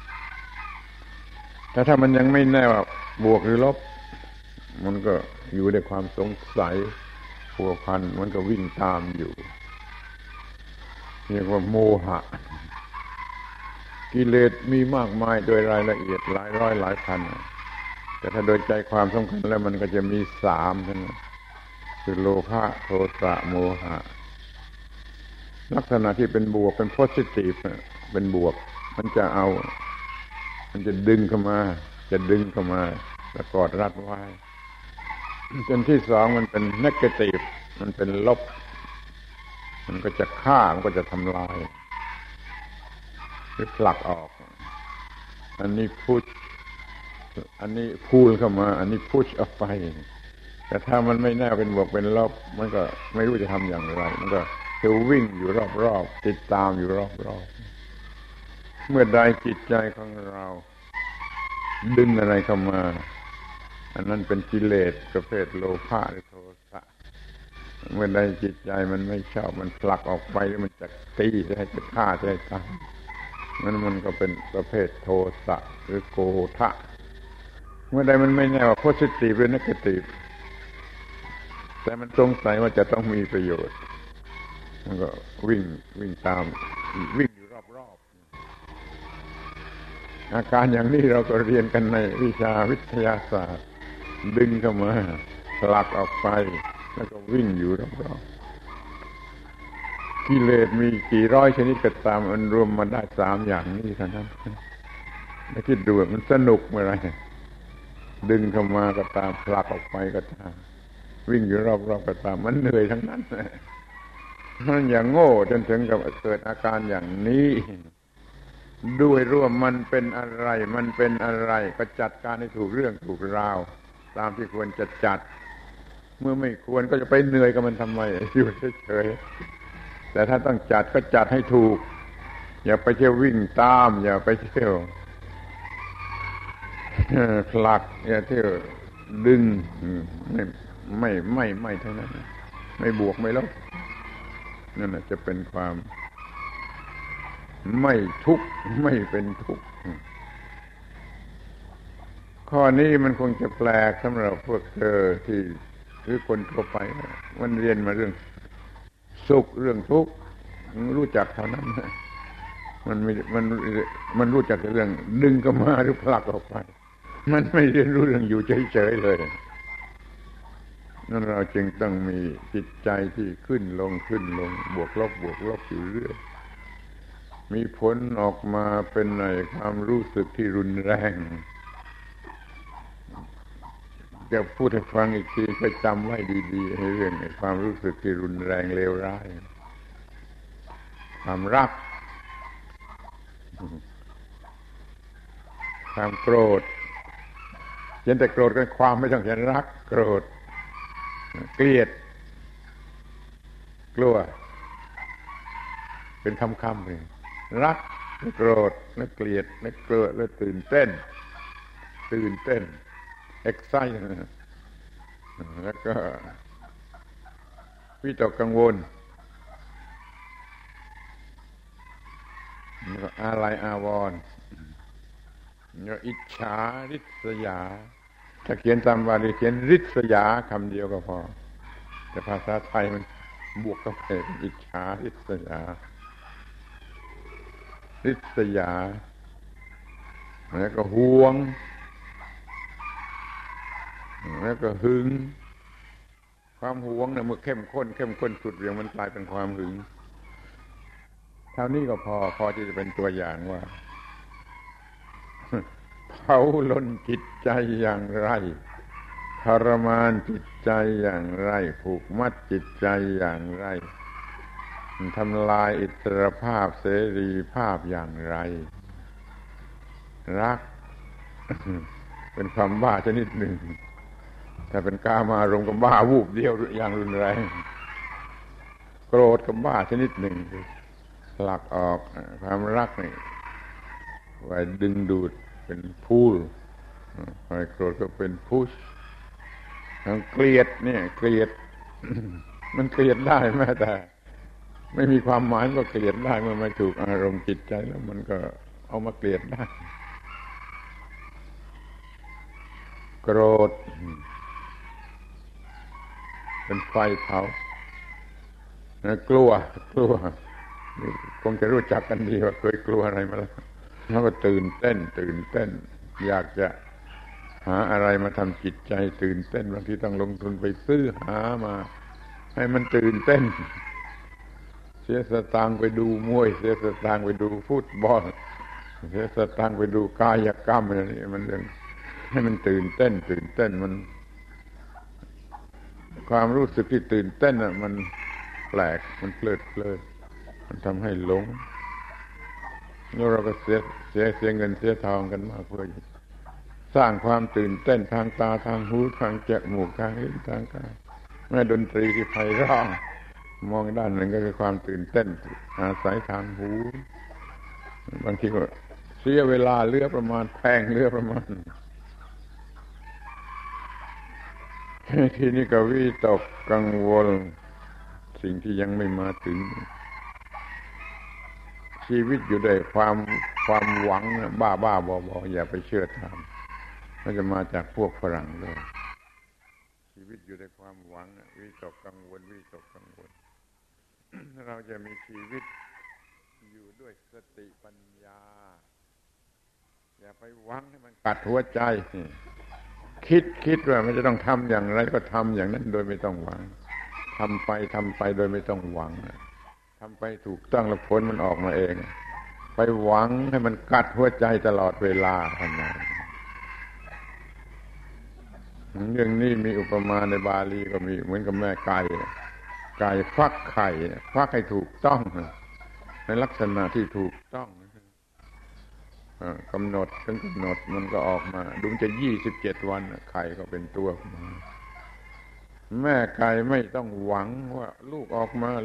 แต่ถ้ามันยังไม่แน่ว่าบวกหรือลบมันก็อยู่ในความสงสัยผัวพันมันก็วิ่งตามอยู่เรียกว่าโมหะกิเลสมีมากมายโดยรายละเอียดหลายร้อยหลายพันแต่ถ้าโดยใจความสำคัญแล้วมันก็จะมีสามเท่านั้นคือโลภะโทสะโมหะลักษณะที่เป็นบวกเป็น positive เป็นบวกมันจะเอามันจะดึงเข้ามาแล้วกอดรัดไว้จนที่สองมันเป็น negative มันเป็นลบมันก็จะฆ่ามันก็จะทำลายหรือผลักออกอันนี้พุชอันนี้พูลเข้ามาอันนี้พุชออกไปแต่ถ้ามันไม่แน่เป็นบวกเป็นลบมันก็ไม่รู้จะทำอย่างไรมันก็จะวิ่งอยู่รอบๆติดตามอยู่รอบๆเมื่อใดจิตใจของเราดึงอะไรเข้ามาอันนั้นเป็นกิเลสประเภทโลภะหรือโทสะเมื่อใดจิตใจมันไม่ชอบมันผลักออกไปหรือมันจะตีจะฆ่าจะตายมันก็เป็นประเภทโทสะหรือโกฏะเมื่อใดมันไม่แน่ว่า positive หรือ negative แต่มันสงสัยว่าจะต้องมีประโยชน์มันก็วิ่งตามวิ่งอยู่รอบๆอาการอย่างนี้เราก็เรียนกันในวิชาวิทยาศาสตร์ดึงเข้ามาผลักออกไปแล้วก็วิ่งอยู่รอบๆกิเลสมีกี่ร้อยชนิดก็ตามมันรวมมาได้3อย่างนี้เท่านั้นแล้วคิดดูมันสนุกเมื่อไรดึงเข้ามาก็ตามผลักออกไปก็ตามวิ่งอยู่รอบๆก็ตามมันเหนื่อยทั้งนั้นมันอย่างโง่จนถึงกับเกิดอาการอย่างนี้ด้วยร่วมมันเป็นอะไรก็จัดการให้ถูกเรื่องถูกราวตามที่ควรจะจัดเมื่อไม่ควรก็จะไปเหนื่อยกับมันทำไมอยู่เฉยๆแต่ถ้าต้องจัดก็จัดให้ถูกอย่าไปเที่ยววิ่งตามอย่าไปเที่ยวผลักอย่าเที่ยวดึงไม่เท่านั้นไม่บวกไม่ลบนั่นจะเป็นความไม่ทุกข์ไม่เป็นทุกข์ข้อนี้มันคงจะแปลกสำหรับพวกเธอที่หรือคนทั่วไปมันเรียนมาเรื่องสุขเรื่องทุกข์รู้จักเท่านั้นมันรู้จักแต่เรื่องดึงเข้ามาหรือผลักออกไปมันไม่เรียนรู้เรื่องอยู่เฉยๆเลยนั่นเราจึงต้องมีจิตใจที่ขึ้นลงบวกลบอยู่เรื่อยมีผลออกมาเป็นในความรู้สึกที่รุนแรงจะพูดให้ฟังอีกทีก็จำไว้ดีๆให้เรื่องความรู้สึกที่รุนแรงเลวร้ายความรักความโกรธเห็นแต่โกรธกันความไม่ต้องเห็นรักโกรธเกลียดกลัวเป็นคำเลยรักโกรธและเกลียดและกลัวและตื่นเต้นexcite แล้วก็วิตกกังวลแล้วก็อาลัยอาวรณ์แล้วอิจฉาริษยาถ้าเขียนตามบาลีเขียนริษยาคำเดียวก็พอแต่ภาษาไทยมันบวกเข้าไปอิจฉาริษยาแล้วก็หวงแล้วก็หึงความหวงเนี่ยเมื่อเข้มข้นสุดเรื่องมันกลายเป็นความหึงเท่านี้ก็พอที่จะเป็นตัวอย่างว่าเผาล้นจิตใจอย่างไรทรมานจิตใจอย่างไรผูกมัดจิตใจอย่างไรทำลายอิสรภาพเสรีภาพอย่างไรรักเป็นความบ้าชนิดหนึ่งถ้าเป็นกามารมณ์ก็บ้าวูบเดียวอย่างรุนแรงโกรธก็บ้าชนิดหนึ่งผลักออกความรักนี่ไว้ดึงดูดเป็นพูลไว้โกรธก็เป็นพุชเกลียดเนี่ยเกลียดมันเกลียดได้แม้แต่ไม่มีความหมายก็เกลียดได้เมื่อไม่ถูกอารมณ์จิตใจแล้วมันก็เอามาเกลียดได้โกรธเป็นไฟเผากลัวคงจะรู้จักกันดีว่าเคยกลัวอะไรมาแล้วก็ตื่นเต้นอยากจะหาอะไรมาทำจิตใจตื่นเต้นบางทีต้องลงทุนไปซื้อหามาให้มันตื่นเต้นสียสตางค์ไปดูมวยเสียสตางค์ไปดูฟุตบอลเสียสตางค์ไปดูกายกรรมอะไรนี่มันเรื่องให้มันตื่นเต้นมันความรู้สึกที่ตื่นเต้นน่ะมันแปลกมันเพลิดมันทำให้หลงแล้วเราก็เสียเงินเสียทองกันมากเพื่อสร้างความตื่นเต้นทางตาทางหูทางจมูกทางลิ้นทางกายแม้ดนตรีที่ไพเราะมองด้านหนึ่งก็คือความตื่นเต้นอาศัยทางหูบางทีก็เสียเวลาเรือประมาณแพงเรือประมาณทีนี้ก็วิตกกังวลสิ่งที่ยังไม่มาถึงชีวิตอยู่ด้วยความหวังบ้าบออย่าไปเชื่อตามมันจะมาจากพวกฝรั่งด้วยชีวิตอยู่ด้วยความหวังวิตกกังวลเราจะมีชีวิตอยู่ด้วยสติปัญญาอย่าไปหวังให้มันกัดหัวใจคิดว่ามันจะต้องทำอย่างไรก็ทำอย่างนั้นโดยไม่ต้องหวังทำไปโดยไม่ต้องหวังทำไปถูกต้องแล้วผลมันออกมาเองไปหวังให้มันกัดหัวใจตลอดเวลาทำไมเรื่องนี้มีอุปมาในบาลีก็มีเหมือนกับแม่ไก่ฟักไข่ฟักให้ถูกต้องในลักษณะที่ถูกต้องกำหนดมันก็ออกมาดูจะ27 วันไข่ก็เป็นตัวมาแม่ไก่ไม่ต้องหวังว่าลูกออกมา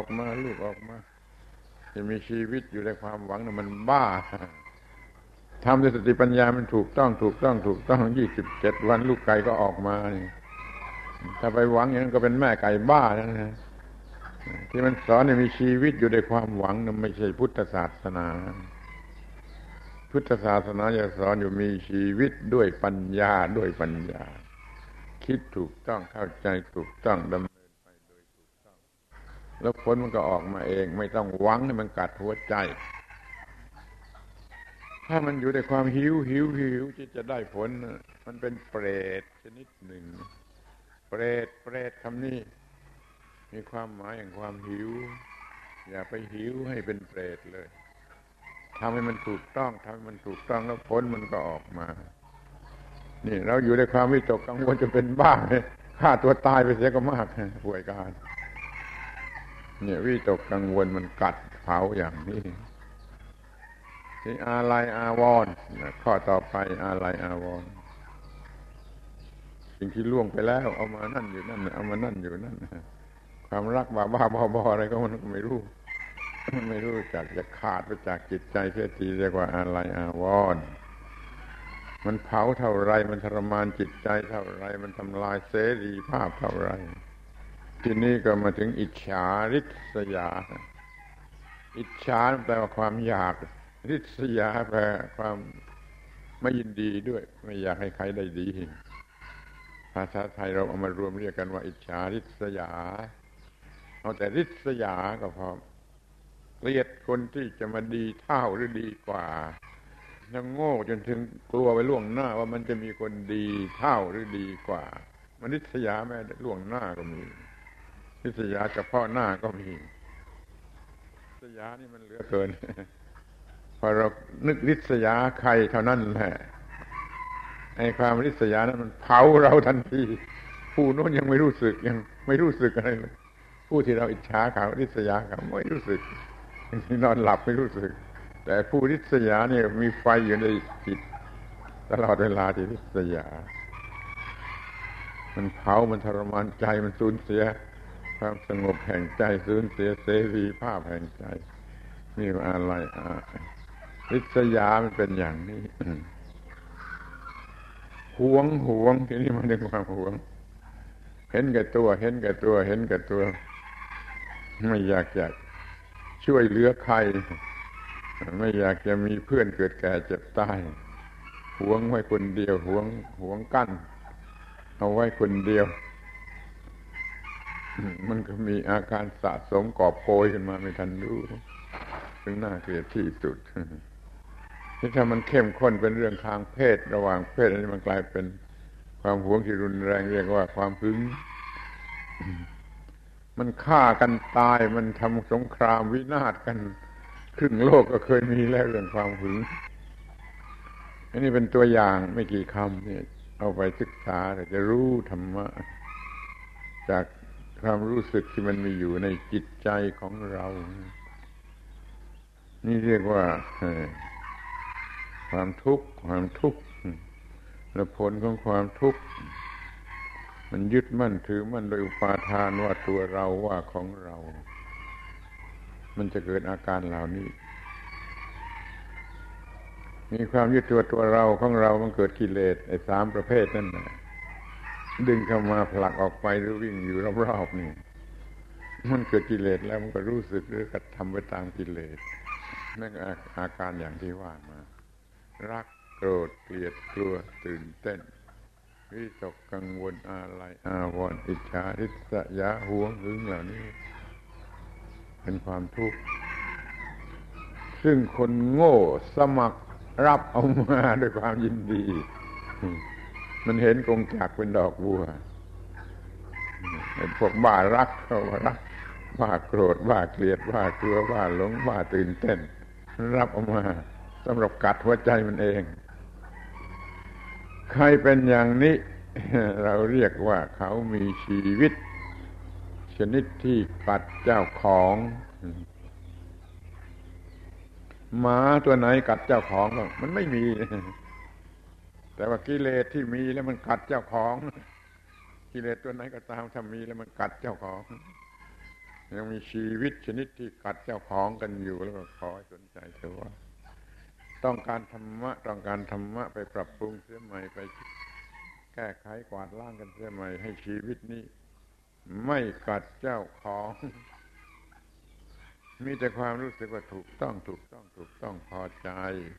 จะมีชีวิตอยู่ในความหวังมันบ้าทำด้วยสติปัญญามันถูกต้อง27 วันลูกไก่ก็ออกมานี่ถ้าไปหวังอย่างนั้นก็เป็นแม่ไก่บ้านะที่มันสอนให้มีชีวิตอยู่ในความหวังนั้นไม่ใช่พุทธศาสนาพุทธศาสนาจะสอนอยู่มีชีวิตด้วยปัญญาคิดถูกต้องเข้าใจถูกต้องดำเนินไปโดยถูกต้องแล้วผลมันก็ออกมาเองไม่ต้องหวังให้มันกัดหัวใจถ้ามันอยู่ในความหิวที่จะได้ผลมันเป็นเปรตชนิดหนึ่งเปรตคำนี้มีความหมายอย่างความหิวอย่าไปหิวให้เป็นเปรตเลยทำให้มันถูกต้องแล้วผลมันก็ออกมานี่เราอยู่ในความวิตกกังวลจะเป็นบ้าฆ่าตัวตายไปเสียก็มากป่วยการเนี่ยวิตกกังวลมันกัดเผาอย่างนี้ที่อาลัยอาวรณ์ข้อต่อไปอาลัยอาวรณ์สิ่งที่ล่วงไปแล้วเอามานั่นอยู่นั่นเอามานั่นอยู่นั่นความรักบ้าบออะไรก็มันไม่รู้จักจะขาดไปจากจิตใจเสียทีเรียกว่าอาลัยอาวรณ์มันเผาเท่าไรมันทรมานจิตใจเท่าไรมันทำลายเสรีภาพเท่าไรทีนี้ก็มาถึงอิจฉาริษยาอิจฉาแปลว่าความอยากริษยาแปลความไม่ยินดีด้วยไม่อยากให้ใครได้ดีภาษาไทยเราเอามารวมเรียกกันว่าอิจฉาริษยาเอาแต่ริษยาก็พอเกลียดคนที่จะมาดีเท่าหรือดีกว่าแล้วโง่จนถึงกลัวไปล่วงหน้าว่ามันจะมีคนดีเท่าหรือดีกว่ามันริษยาแม้ล่วงหน้าก็มีริษยาเฉพาะหน้าก็มีริษยานี่มันเหลือเกินพอเรานึกริษยาใครเท่านั้นแหละไอ้ความริษยานั้นมันเผาเราทันทีผู้โน้นยังไม่รู้สึกอะไรเลยผู้ที่เราอิจฉาเขาริษยาเขาไม่รู้สึกนอนหลับไม่รู้สึกแต่ผู้ริษยาเนี่ยมีไฟอยู่ในจิตตลอดเวลาที่ริษยามันเผามันทรมานใจมันสูญเสียความสงบแห่งใจสูญเสียเสรีภาพแห่งใจนี่อะไรริษยามันเป็นอย่างนี้หวงทีนี้มันเป็นความหวงเห็นแก่ตัวไม่อยากจะช่วยเหลือใครไม่อยากจะมีเพื่อนเกิดแก่เจ็บตายหวงไว้คนเดียวหวงกั้นเอาไว้คนเดียวมันก็มีอาการสะสมกอบโกยขึ้นมาไม่ทันรู้ซึ่งน่าเกลียดที่สุดที่ถ้ามันเข้มข้นเป็นเรื่องทางเพศระหว่างเพศอันนี้มันกลายเป็นความหวงที่รุนแรงเรียกว่าความหึงมันฆ่ากันตายมันทำสงครามวินาศกันครึ่งโลกก็เคยมีแล้วเรื่องความหึงอันนี้เป็นตัวอย่างไม่กี่คำเนี่ยเอาไปศึกษาแต่จะรู้ธรรมะจากความรู้สึกที่มันมีอยู่ในจิตใจของเรานี่เรียกว่าความทุกข์และผลของความทุกข์มันยึดมั่นถือมั่นโดยอุปาทานว่าตัวเราว่าของเรามันจะเกิดอาการเหล่านี้มีความยึดตัวเราของเรามันเกิดกิเลสไอ้สามประเภทนั่นน่ะดึงเข้ามาผลักออกไปหรือวิ่งอยู่รอบๆนี่มันเกิดกิเลสแล้วมันก็รู้สึกหรือกระทำไปตามกิเลสนั่นอาการอย่างที่ว่ามารักโกรธเกลียดกลัวตื่นเต้นวิตกกังวลอาลัยอาวรณ์อิจฉาริษยาหวงหึงเหล่านี้เป็นความทุกข์ซึ่งคนโง่สมัครรับเอามาด้วยความยินดีมันเห็นกงจักรเป็นดอกบัวพวกบ้ารักเขารักบ้าโกรธบ้าเกลียดบ้ากลัวบ้าหลงบ้าตื่นเต้นรับเอามาสำหรับกัดหัวใจมันเองใครเป็นอย่างนี้เราเรียกว่าเขามีชีวิตชนิดที่กัดเจ้าของหมาตัวไหนกัดเจ้าของบ้างมันไม่มีแต่ว่ากิเลสที่มีแล้วมันกัดเจ้าของกิเลสตัวไหนก็ตามถ้ามีแล้วมันกัดเจ้าของยังมีชีวิตชนิดที่กัดเจ้าของกันอยู่แล้วก็ขอให้สนใจเถอะว่าต้องการธรรมะไปปรับปรุงเสียใหม่ไปแก้ไขกวาดล้างกันเสียใหม่ให้ชีวิตนี้ไม่กัดเจ้าของมีแต่ความรู้สึกว่าถูกต้องพอใจ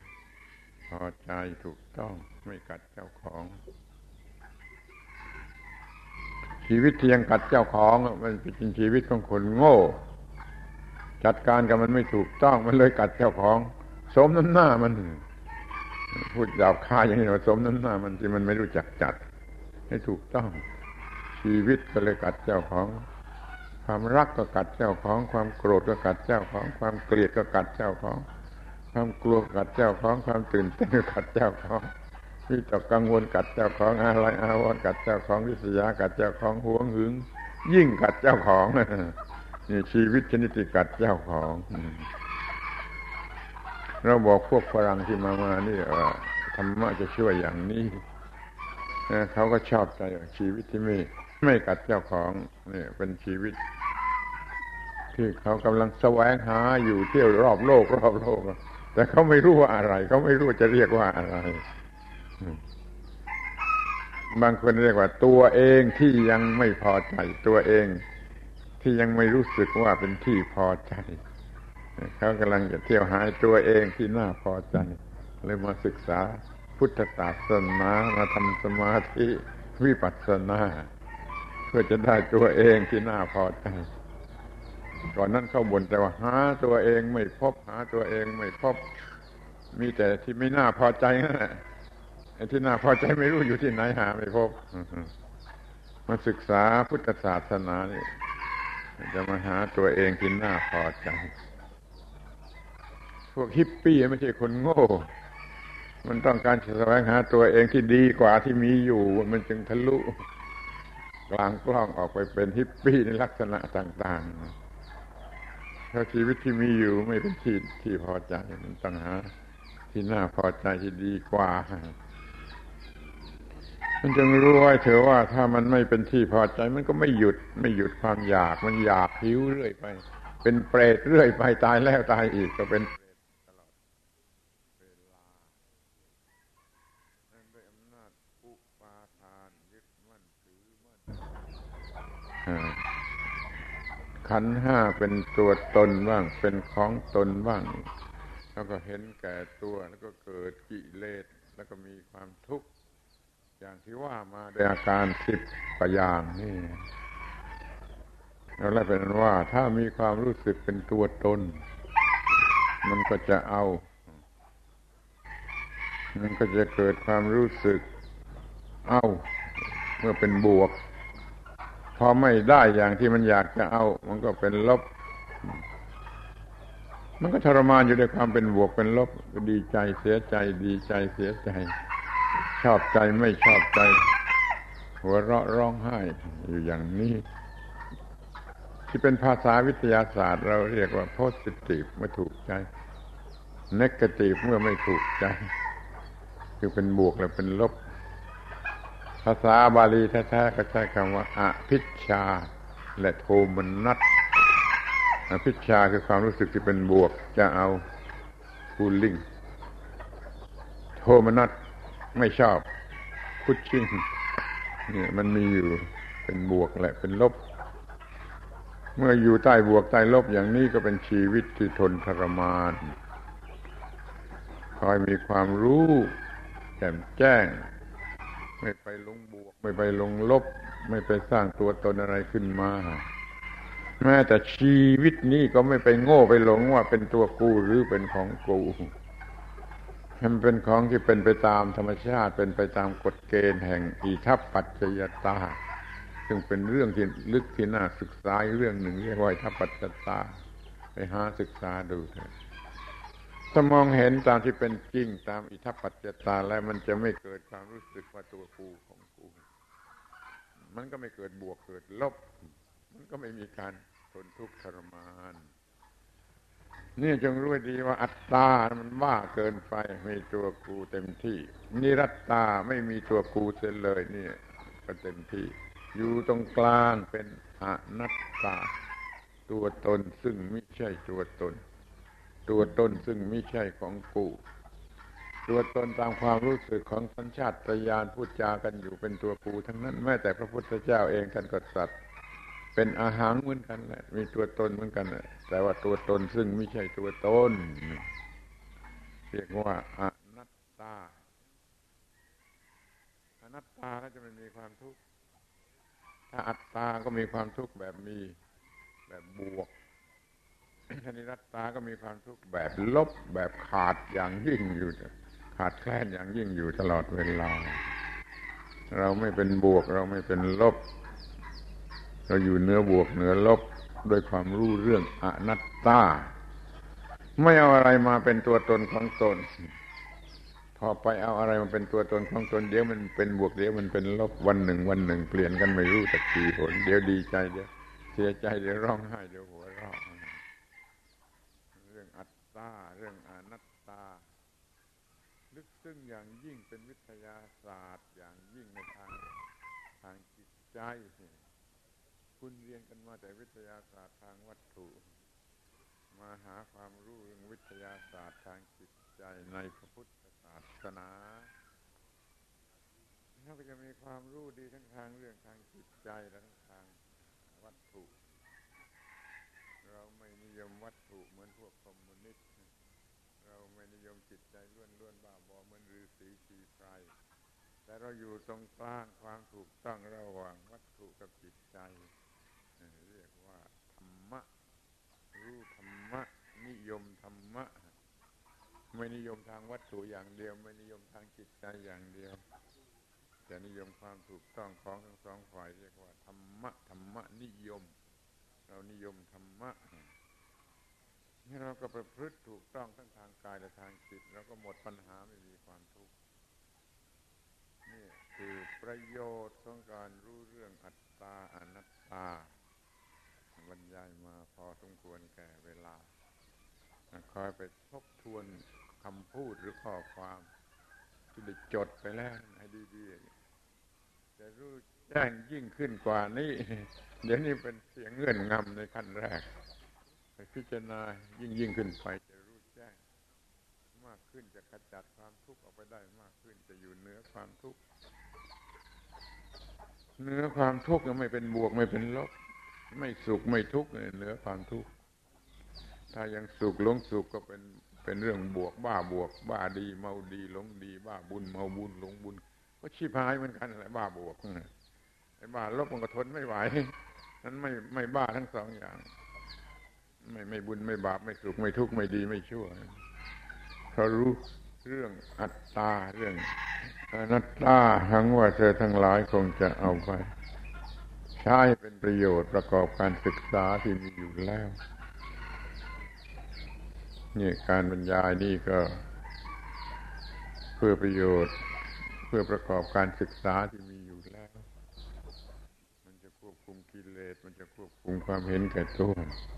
ถูกต้องไม่กัดเจ้าของชีวิตที่ยังกัดเจ้าของมันเป็นชีวิตของคนโง่จัดการกับมันไม่ถูกต้องมันเลยกัดเจ้าของสมน้ำหน้ามันพูดหยาบคายอย่างนี้ว่าสมน้ำหน้ามันที่มันไม่รู้จักจัดให้ถูกต้องชีวิตก็เลยกัดเจ้าของความรักก็กัดเจ้าของความโกรธก็กัดเจ้าของความเกลียดก็กัดเจ้าของความกลัวกัดเจ้าของความตื่นเต้นก็กัดเจ้าของวิตกกังวลกัดเจ้าของอาลัยอาวรณ์กัดเจ้าของริษยากัดเจ้าของหวงหึงยิ่งกัดเจ้าของนี่ชีวิตชนิดที่กัดเจ้าของเราบอกพวกฝรั่งที่มานี่ธรรมะจะช่วยอย่างนี้เขาก็ชอบใจชีวิตที่ไม่กัดเจ้าของนี่เป็นชีวิตที่เขากำลังแสวงหาอยู่เที่ยวรอบโลกแต่เขาไม่รู้ว่าอะไรเขาไม่รู้จะเรียกว่าอะไรบางคนเรียกว่าตัวเองที่ยังไม่พอใจตัวเองที่ยังไม่รู้สึกว่าเป็นที่พอใจเขากำลังจะเที่ยวหาตัวเองที่น่าพอใจเลยมาศึกษาพุทธศาสนามาทำสมาธิวิปัสสนาเพื่อจะได้ตัวเองที่น่าพอใจก่อนนั้นเขาบ่นแต่ว่าหาตัวเองไม่พบมีแต่ที่ไม่น่าพอใจนั่นแหละไอ้ที่น่าพอใจไม่รู้อยู่ที่ไหนหาไม่พบมาศึกษาพุทธศาสนานี่จะมาหาตัวเองที่น่าพอใจพวกฮิปปี้ไม่ใช่คนโง่มันต้องการจะแสวงหาตัวเองที่ดีกว่าที่มีอยู่มันจึงทะลุกลางกล้องออกไปเป็นฮิปปี้ในลักษณะต่างๆเพราะชีวิตที่มีอยู่ไม่เป็นที่พอใจมันต้องหาที่น่าพอใจที่ดีกว่ามันจึงรู้ไว้เถอะว่าถ้ามันไม่เป็นที่พอใจมันก็ไม่หยุดความอยากมันอยากหิวเรื่อยไปเป็นเปรตเรื่อยไปตายแล้วตายอีกก็เป็นตลอดเวลาด้วยอำนาจอุปาทานยึดมั่นถือมั่นขันธ์ห้าเป็นตัวตนบ้างเป็นของตนบ้างแล้วก็เห็นแก่ตัวแล้วก็เกิดกิเลสแล้วก็มีความทุกข์อย่างที่ว่ามาโดยอาการ10 กว่าอย่างนี่แล้วเป็นว่าถ้ามีความรู้สึกเป็นตัวตนมันก็จะเกิดความรู้สึกเมื่อเป็นบวกพอไม่ได้อย่างที่มันอยากจะเอามันก็เป็นลบมันก็ทรมานอยู่ด้วยความเป็นบวกเป็นลบดีใจเสียใจดีใจเสียใจชอบใจไม่ชอบใจหัวเราะร้องไห้อยู่อย่างนี้ที่เป็นภาษาวิทยาศาสตร์เราเรียกว่า positive เมื่อถูกใจ negative เมื่อไม่ถูกใจคือเป็นบวกและเป็นลบภาษาบาลีแท้ๆก็ใช้คำว่าอภิชฌาและโทมนัสอภิชฌาคือความรู้สึกที่เป็นบวกจะเอา feeling โทมนัสไม่ชอบ pushing เนี่ยมันมีอยู่เป็นบวกและเป็นลบเมื่ออยู่ใต้บวกใต้ลบอย่างนี้ก็เป็นชีวิตที่ทนทรมานคอยมีความรู้แจ่มแจ้งไม่ไปลงบวกไม่ไปลงลบไม่ไปสร้างตัวตนอะไรขึ้นมาแม้แต่ชีวิตนี้ก็ไม่ไปโง่ไปหลงว่าเป็นตัวกูหรือเป็นของกูมันเป็นของที่เป็นไปตามธรรมชาติเป็นไปตามกฎเกณฑ์แห่งอิทัปปัจจยตาซึ่งเป็นเรื่องที่ลึกที่น่าศึกษาเรื่องหนึ่งเรียกว่าอิทัปปัจจยตาไปหาศึกษาดูเถอะถ้ามองเห็นตามที่เป็นจริงตามอิทัปปัจจยตาแล้วมันจะไม่เกิดความรู้สึกว่าตัวกูของกูมันก็ไม่เกิดบวกเกิดลบมันก็ไม่มีการทนทุกข์ทรมานนี่จงรู้ดีว่าอัตตามันบ้าเกินไปมีตัวกูเต็มที่นิรัตตาไม่มีตัวกูเสียเลยนี่ก็เต็มที่อยู่ตรงกลางเป็นอนัตตาตัวตนซึ่งไม่ใช่ตัวตนตัวตนซึ่งไม่ใช่ของกูตัวตนตามความรู้สึกของสัญชาตญาณพูดจากันอยู่เป็นตัวกูทั้งนั้นแม้แต่พระพุทธเจ้าเองท่านก็ตรัสเป็นอาหารเหมือนกันแหละมีตัวตนเหมือนกันแหละแต่ว่าตัวตนซึ่งไม่ใช่ตัวตนเรียกว่าอนัตตาอนัตตาแล้วจะไม่มีความทุกข์ถ้าอัตตาก็มีความทุกข์แบบมีแบบบวกถ้านิรัตตาก็มีความทุกข์แบบลบแบบขาดอย่างยิ่งอยู่ขาดแคลนอย่างยิ่งอยู่ตลอดเวลาเราไม่เป็นบวกเราไม่เป็นลบเราอยู่เหนือบวกเหนือลบด้วยความรู้เรื่องอนัตตาไม่เอาอะไรมาเป็นตัวตนของตนพอไปเอาอะไรมาเป็นตัวตนของตนเดี๋ยวมันเป็นบวกเดี๋ยวมันเป็นลบวันหนึ่งเปลี่ยนกันไม่รู้สักกี่หนเดี๋ยวดีใจเดี๋ยวเสียใจเดี๋ยวร้องไห้เดี๋ยวหัวเราะเรื่องอัตตาเรื่องอนัตตาลึกซึ้งอย่างยิ่งเป็นวิทยาศาสตร์อย่างยิ่งในทางจิตใจคุณเรียนกันมาแต่วิทยาศาสตร์ทางวัตถุมาหาความรู้เรื่องวิทยาศาสตร์ทางจิตใจในพระพุทธศาสนาเราก็จะมีความรู้ดีทั้งทางเรื่องทางจิตใจและทั้งทางวัตถุเราไม่นิยมวัตถุเหมือนพวกคอมมิวนิสต์เราไม่นิยมจิตใจล้วนๆบ้าบอเหมือนฤาษีชีไพรแต่เราอยู่ตรงกลางความถูกต้องระหว่างวัตถุกับจิตใจเรียกว่าธรรมะรู้ธรรมะนิยมธรรมะไม่นิยมทางวัตถุอย่างเดียวไม่นิยมทางจิตใจอย่างเดียวแต่นิยมความถูกต้องของทั้งสองฝ่ายเรียกว่าธรรมะนิยมเรานิยมธรรมะนี่เราก็ประพฤติถูกต้องทั้งทางกายและทางจิตเราก็หมดปัญหาไม่มีความทุกข์นี่คือประโยชน์ของการรู้เรื่องอัตตาอนัตตาบรรยายมาพอสมควรแก่เวลาคอยไปทบทวนคำพูดหรือข้อความที่ได้จดไปแล้วให้ดีๆจะรู้แจ้งยิ่งขึ้นกว่านี้เดี๋ยวนี้เป็นเสียงเงื่อนงำในขั้นแรกไปพิจารณายิ่งขึ้นไปจะรู้แจ้งมากขึ้นจะขจัดความทุกข์ออกไปได้มากขึ้นจะอยู่เหนือความทุกข์เหนือความทุกข์ไม่เป็นบวกไม่เป็นลบไม่สุขไม่ทุกข์เหนือความทุกข์ถ้ายังสุขหลงสุขก็เป็นเรื่องบวกบ้าดีเมาดีหลงดีบ้าบุญเมาบุญหลงบุญก็ชิบหายเหมือนกันแหละบ้าบวกไอ้บ้าลบมันก็ทนไม่ไหวนั้นไม่บ้าทั้งสองอย่างไม่บุญไม่บาปไม่สุขไม่ทุกข์ไม่ดีไม่ชั่วเพราะรู้เรื่องอัตตาเรื่องอนัตตาทั้งว่าเธอทั้งหลายคงจะเอาไปใช้เป็นประโยชน์ประกอบการศึกษาที่มีอยู่แล้วนี่การบรรยายนี่ก็เพื่อประโยชน์เพื่อประกอบการศึกษาที่มีอยู่แล้วมันจะควบคุมกิเลสมันจะควบคุมความเห็นแก่ตัว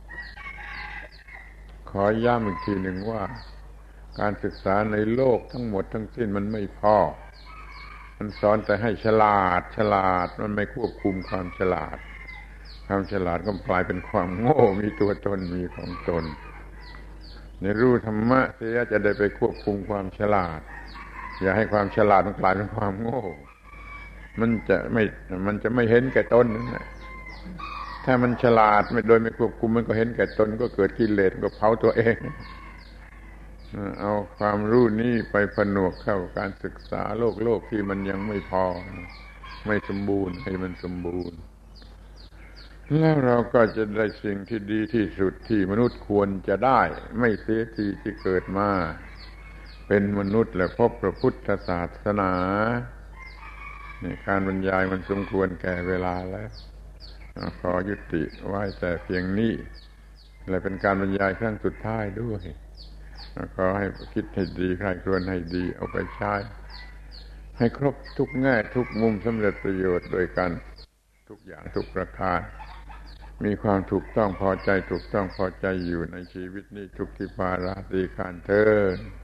ขอย้ำอีกทีหนึ่งว่าการศึกษาในโลกทั้งหมดทั้งสิ้นมันไม่พอมันสอนแต่ให้ฉลาดมันไม่ควบคุมความฉลาดความฉลาดก็กลายเป็นความโง่มีตัวตนมีของตนในรู้ธรรมะเสียจะได้ไปควบคุมความฉลาดอย่าให้ความฉลาดมันกลายเป็นความโง่มันจะไม่เห็นแก่ตนนั่นแหละถ้ามันฉลาดโดยไม่ควบคุมมันก็เห็นแก่ตนก็เกิดกิเลสก็เผาตัวเองเอาความรู้นี้ไปผนวกเข้าการศึกษาโลกที่มันยังไม่พอไม่สมบูรณ์ให้มันสมบูรณ์แล้วเราก็จะได้สิ่งที่ดีที่สุดที่มนุษย์ควรจะได้ไม่เสียทีที่เกิดมาเป็นมนุษย์และพบพระพุทธศาสนานี่การบรรยายมันสมควรแก่เวลาแล้วขอยุติไว้แต่เพียงนี้และเป็นการบรรยายครั้งสุดท้ายด้วยขอให้คิดให้ดีใคร่ครวญให้ดีเอาไปใช้ให้ครบทุกแง่ทุกมุมสำเร็จประโยชน์โดยกันทุกอย่างทุกประการมีความถูกต้องพอใจอยู่ในชีวิตนี้ทุกที่ปาราตีการเทิน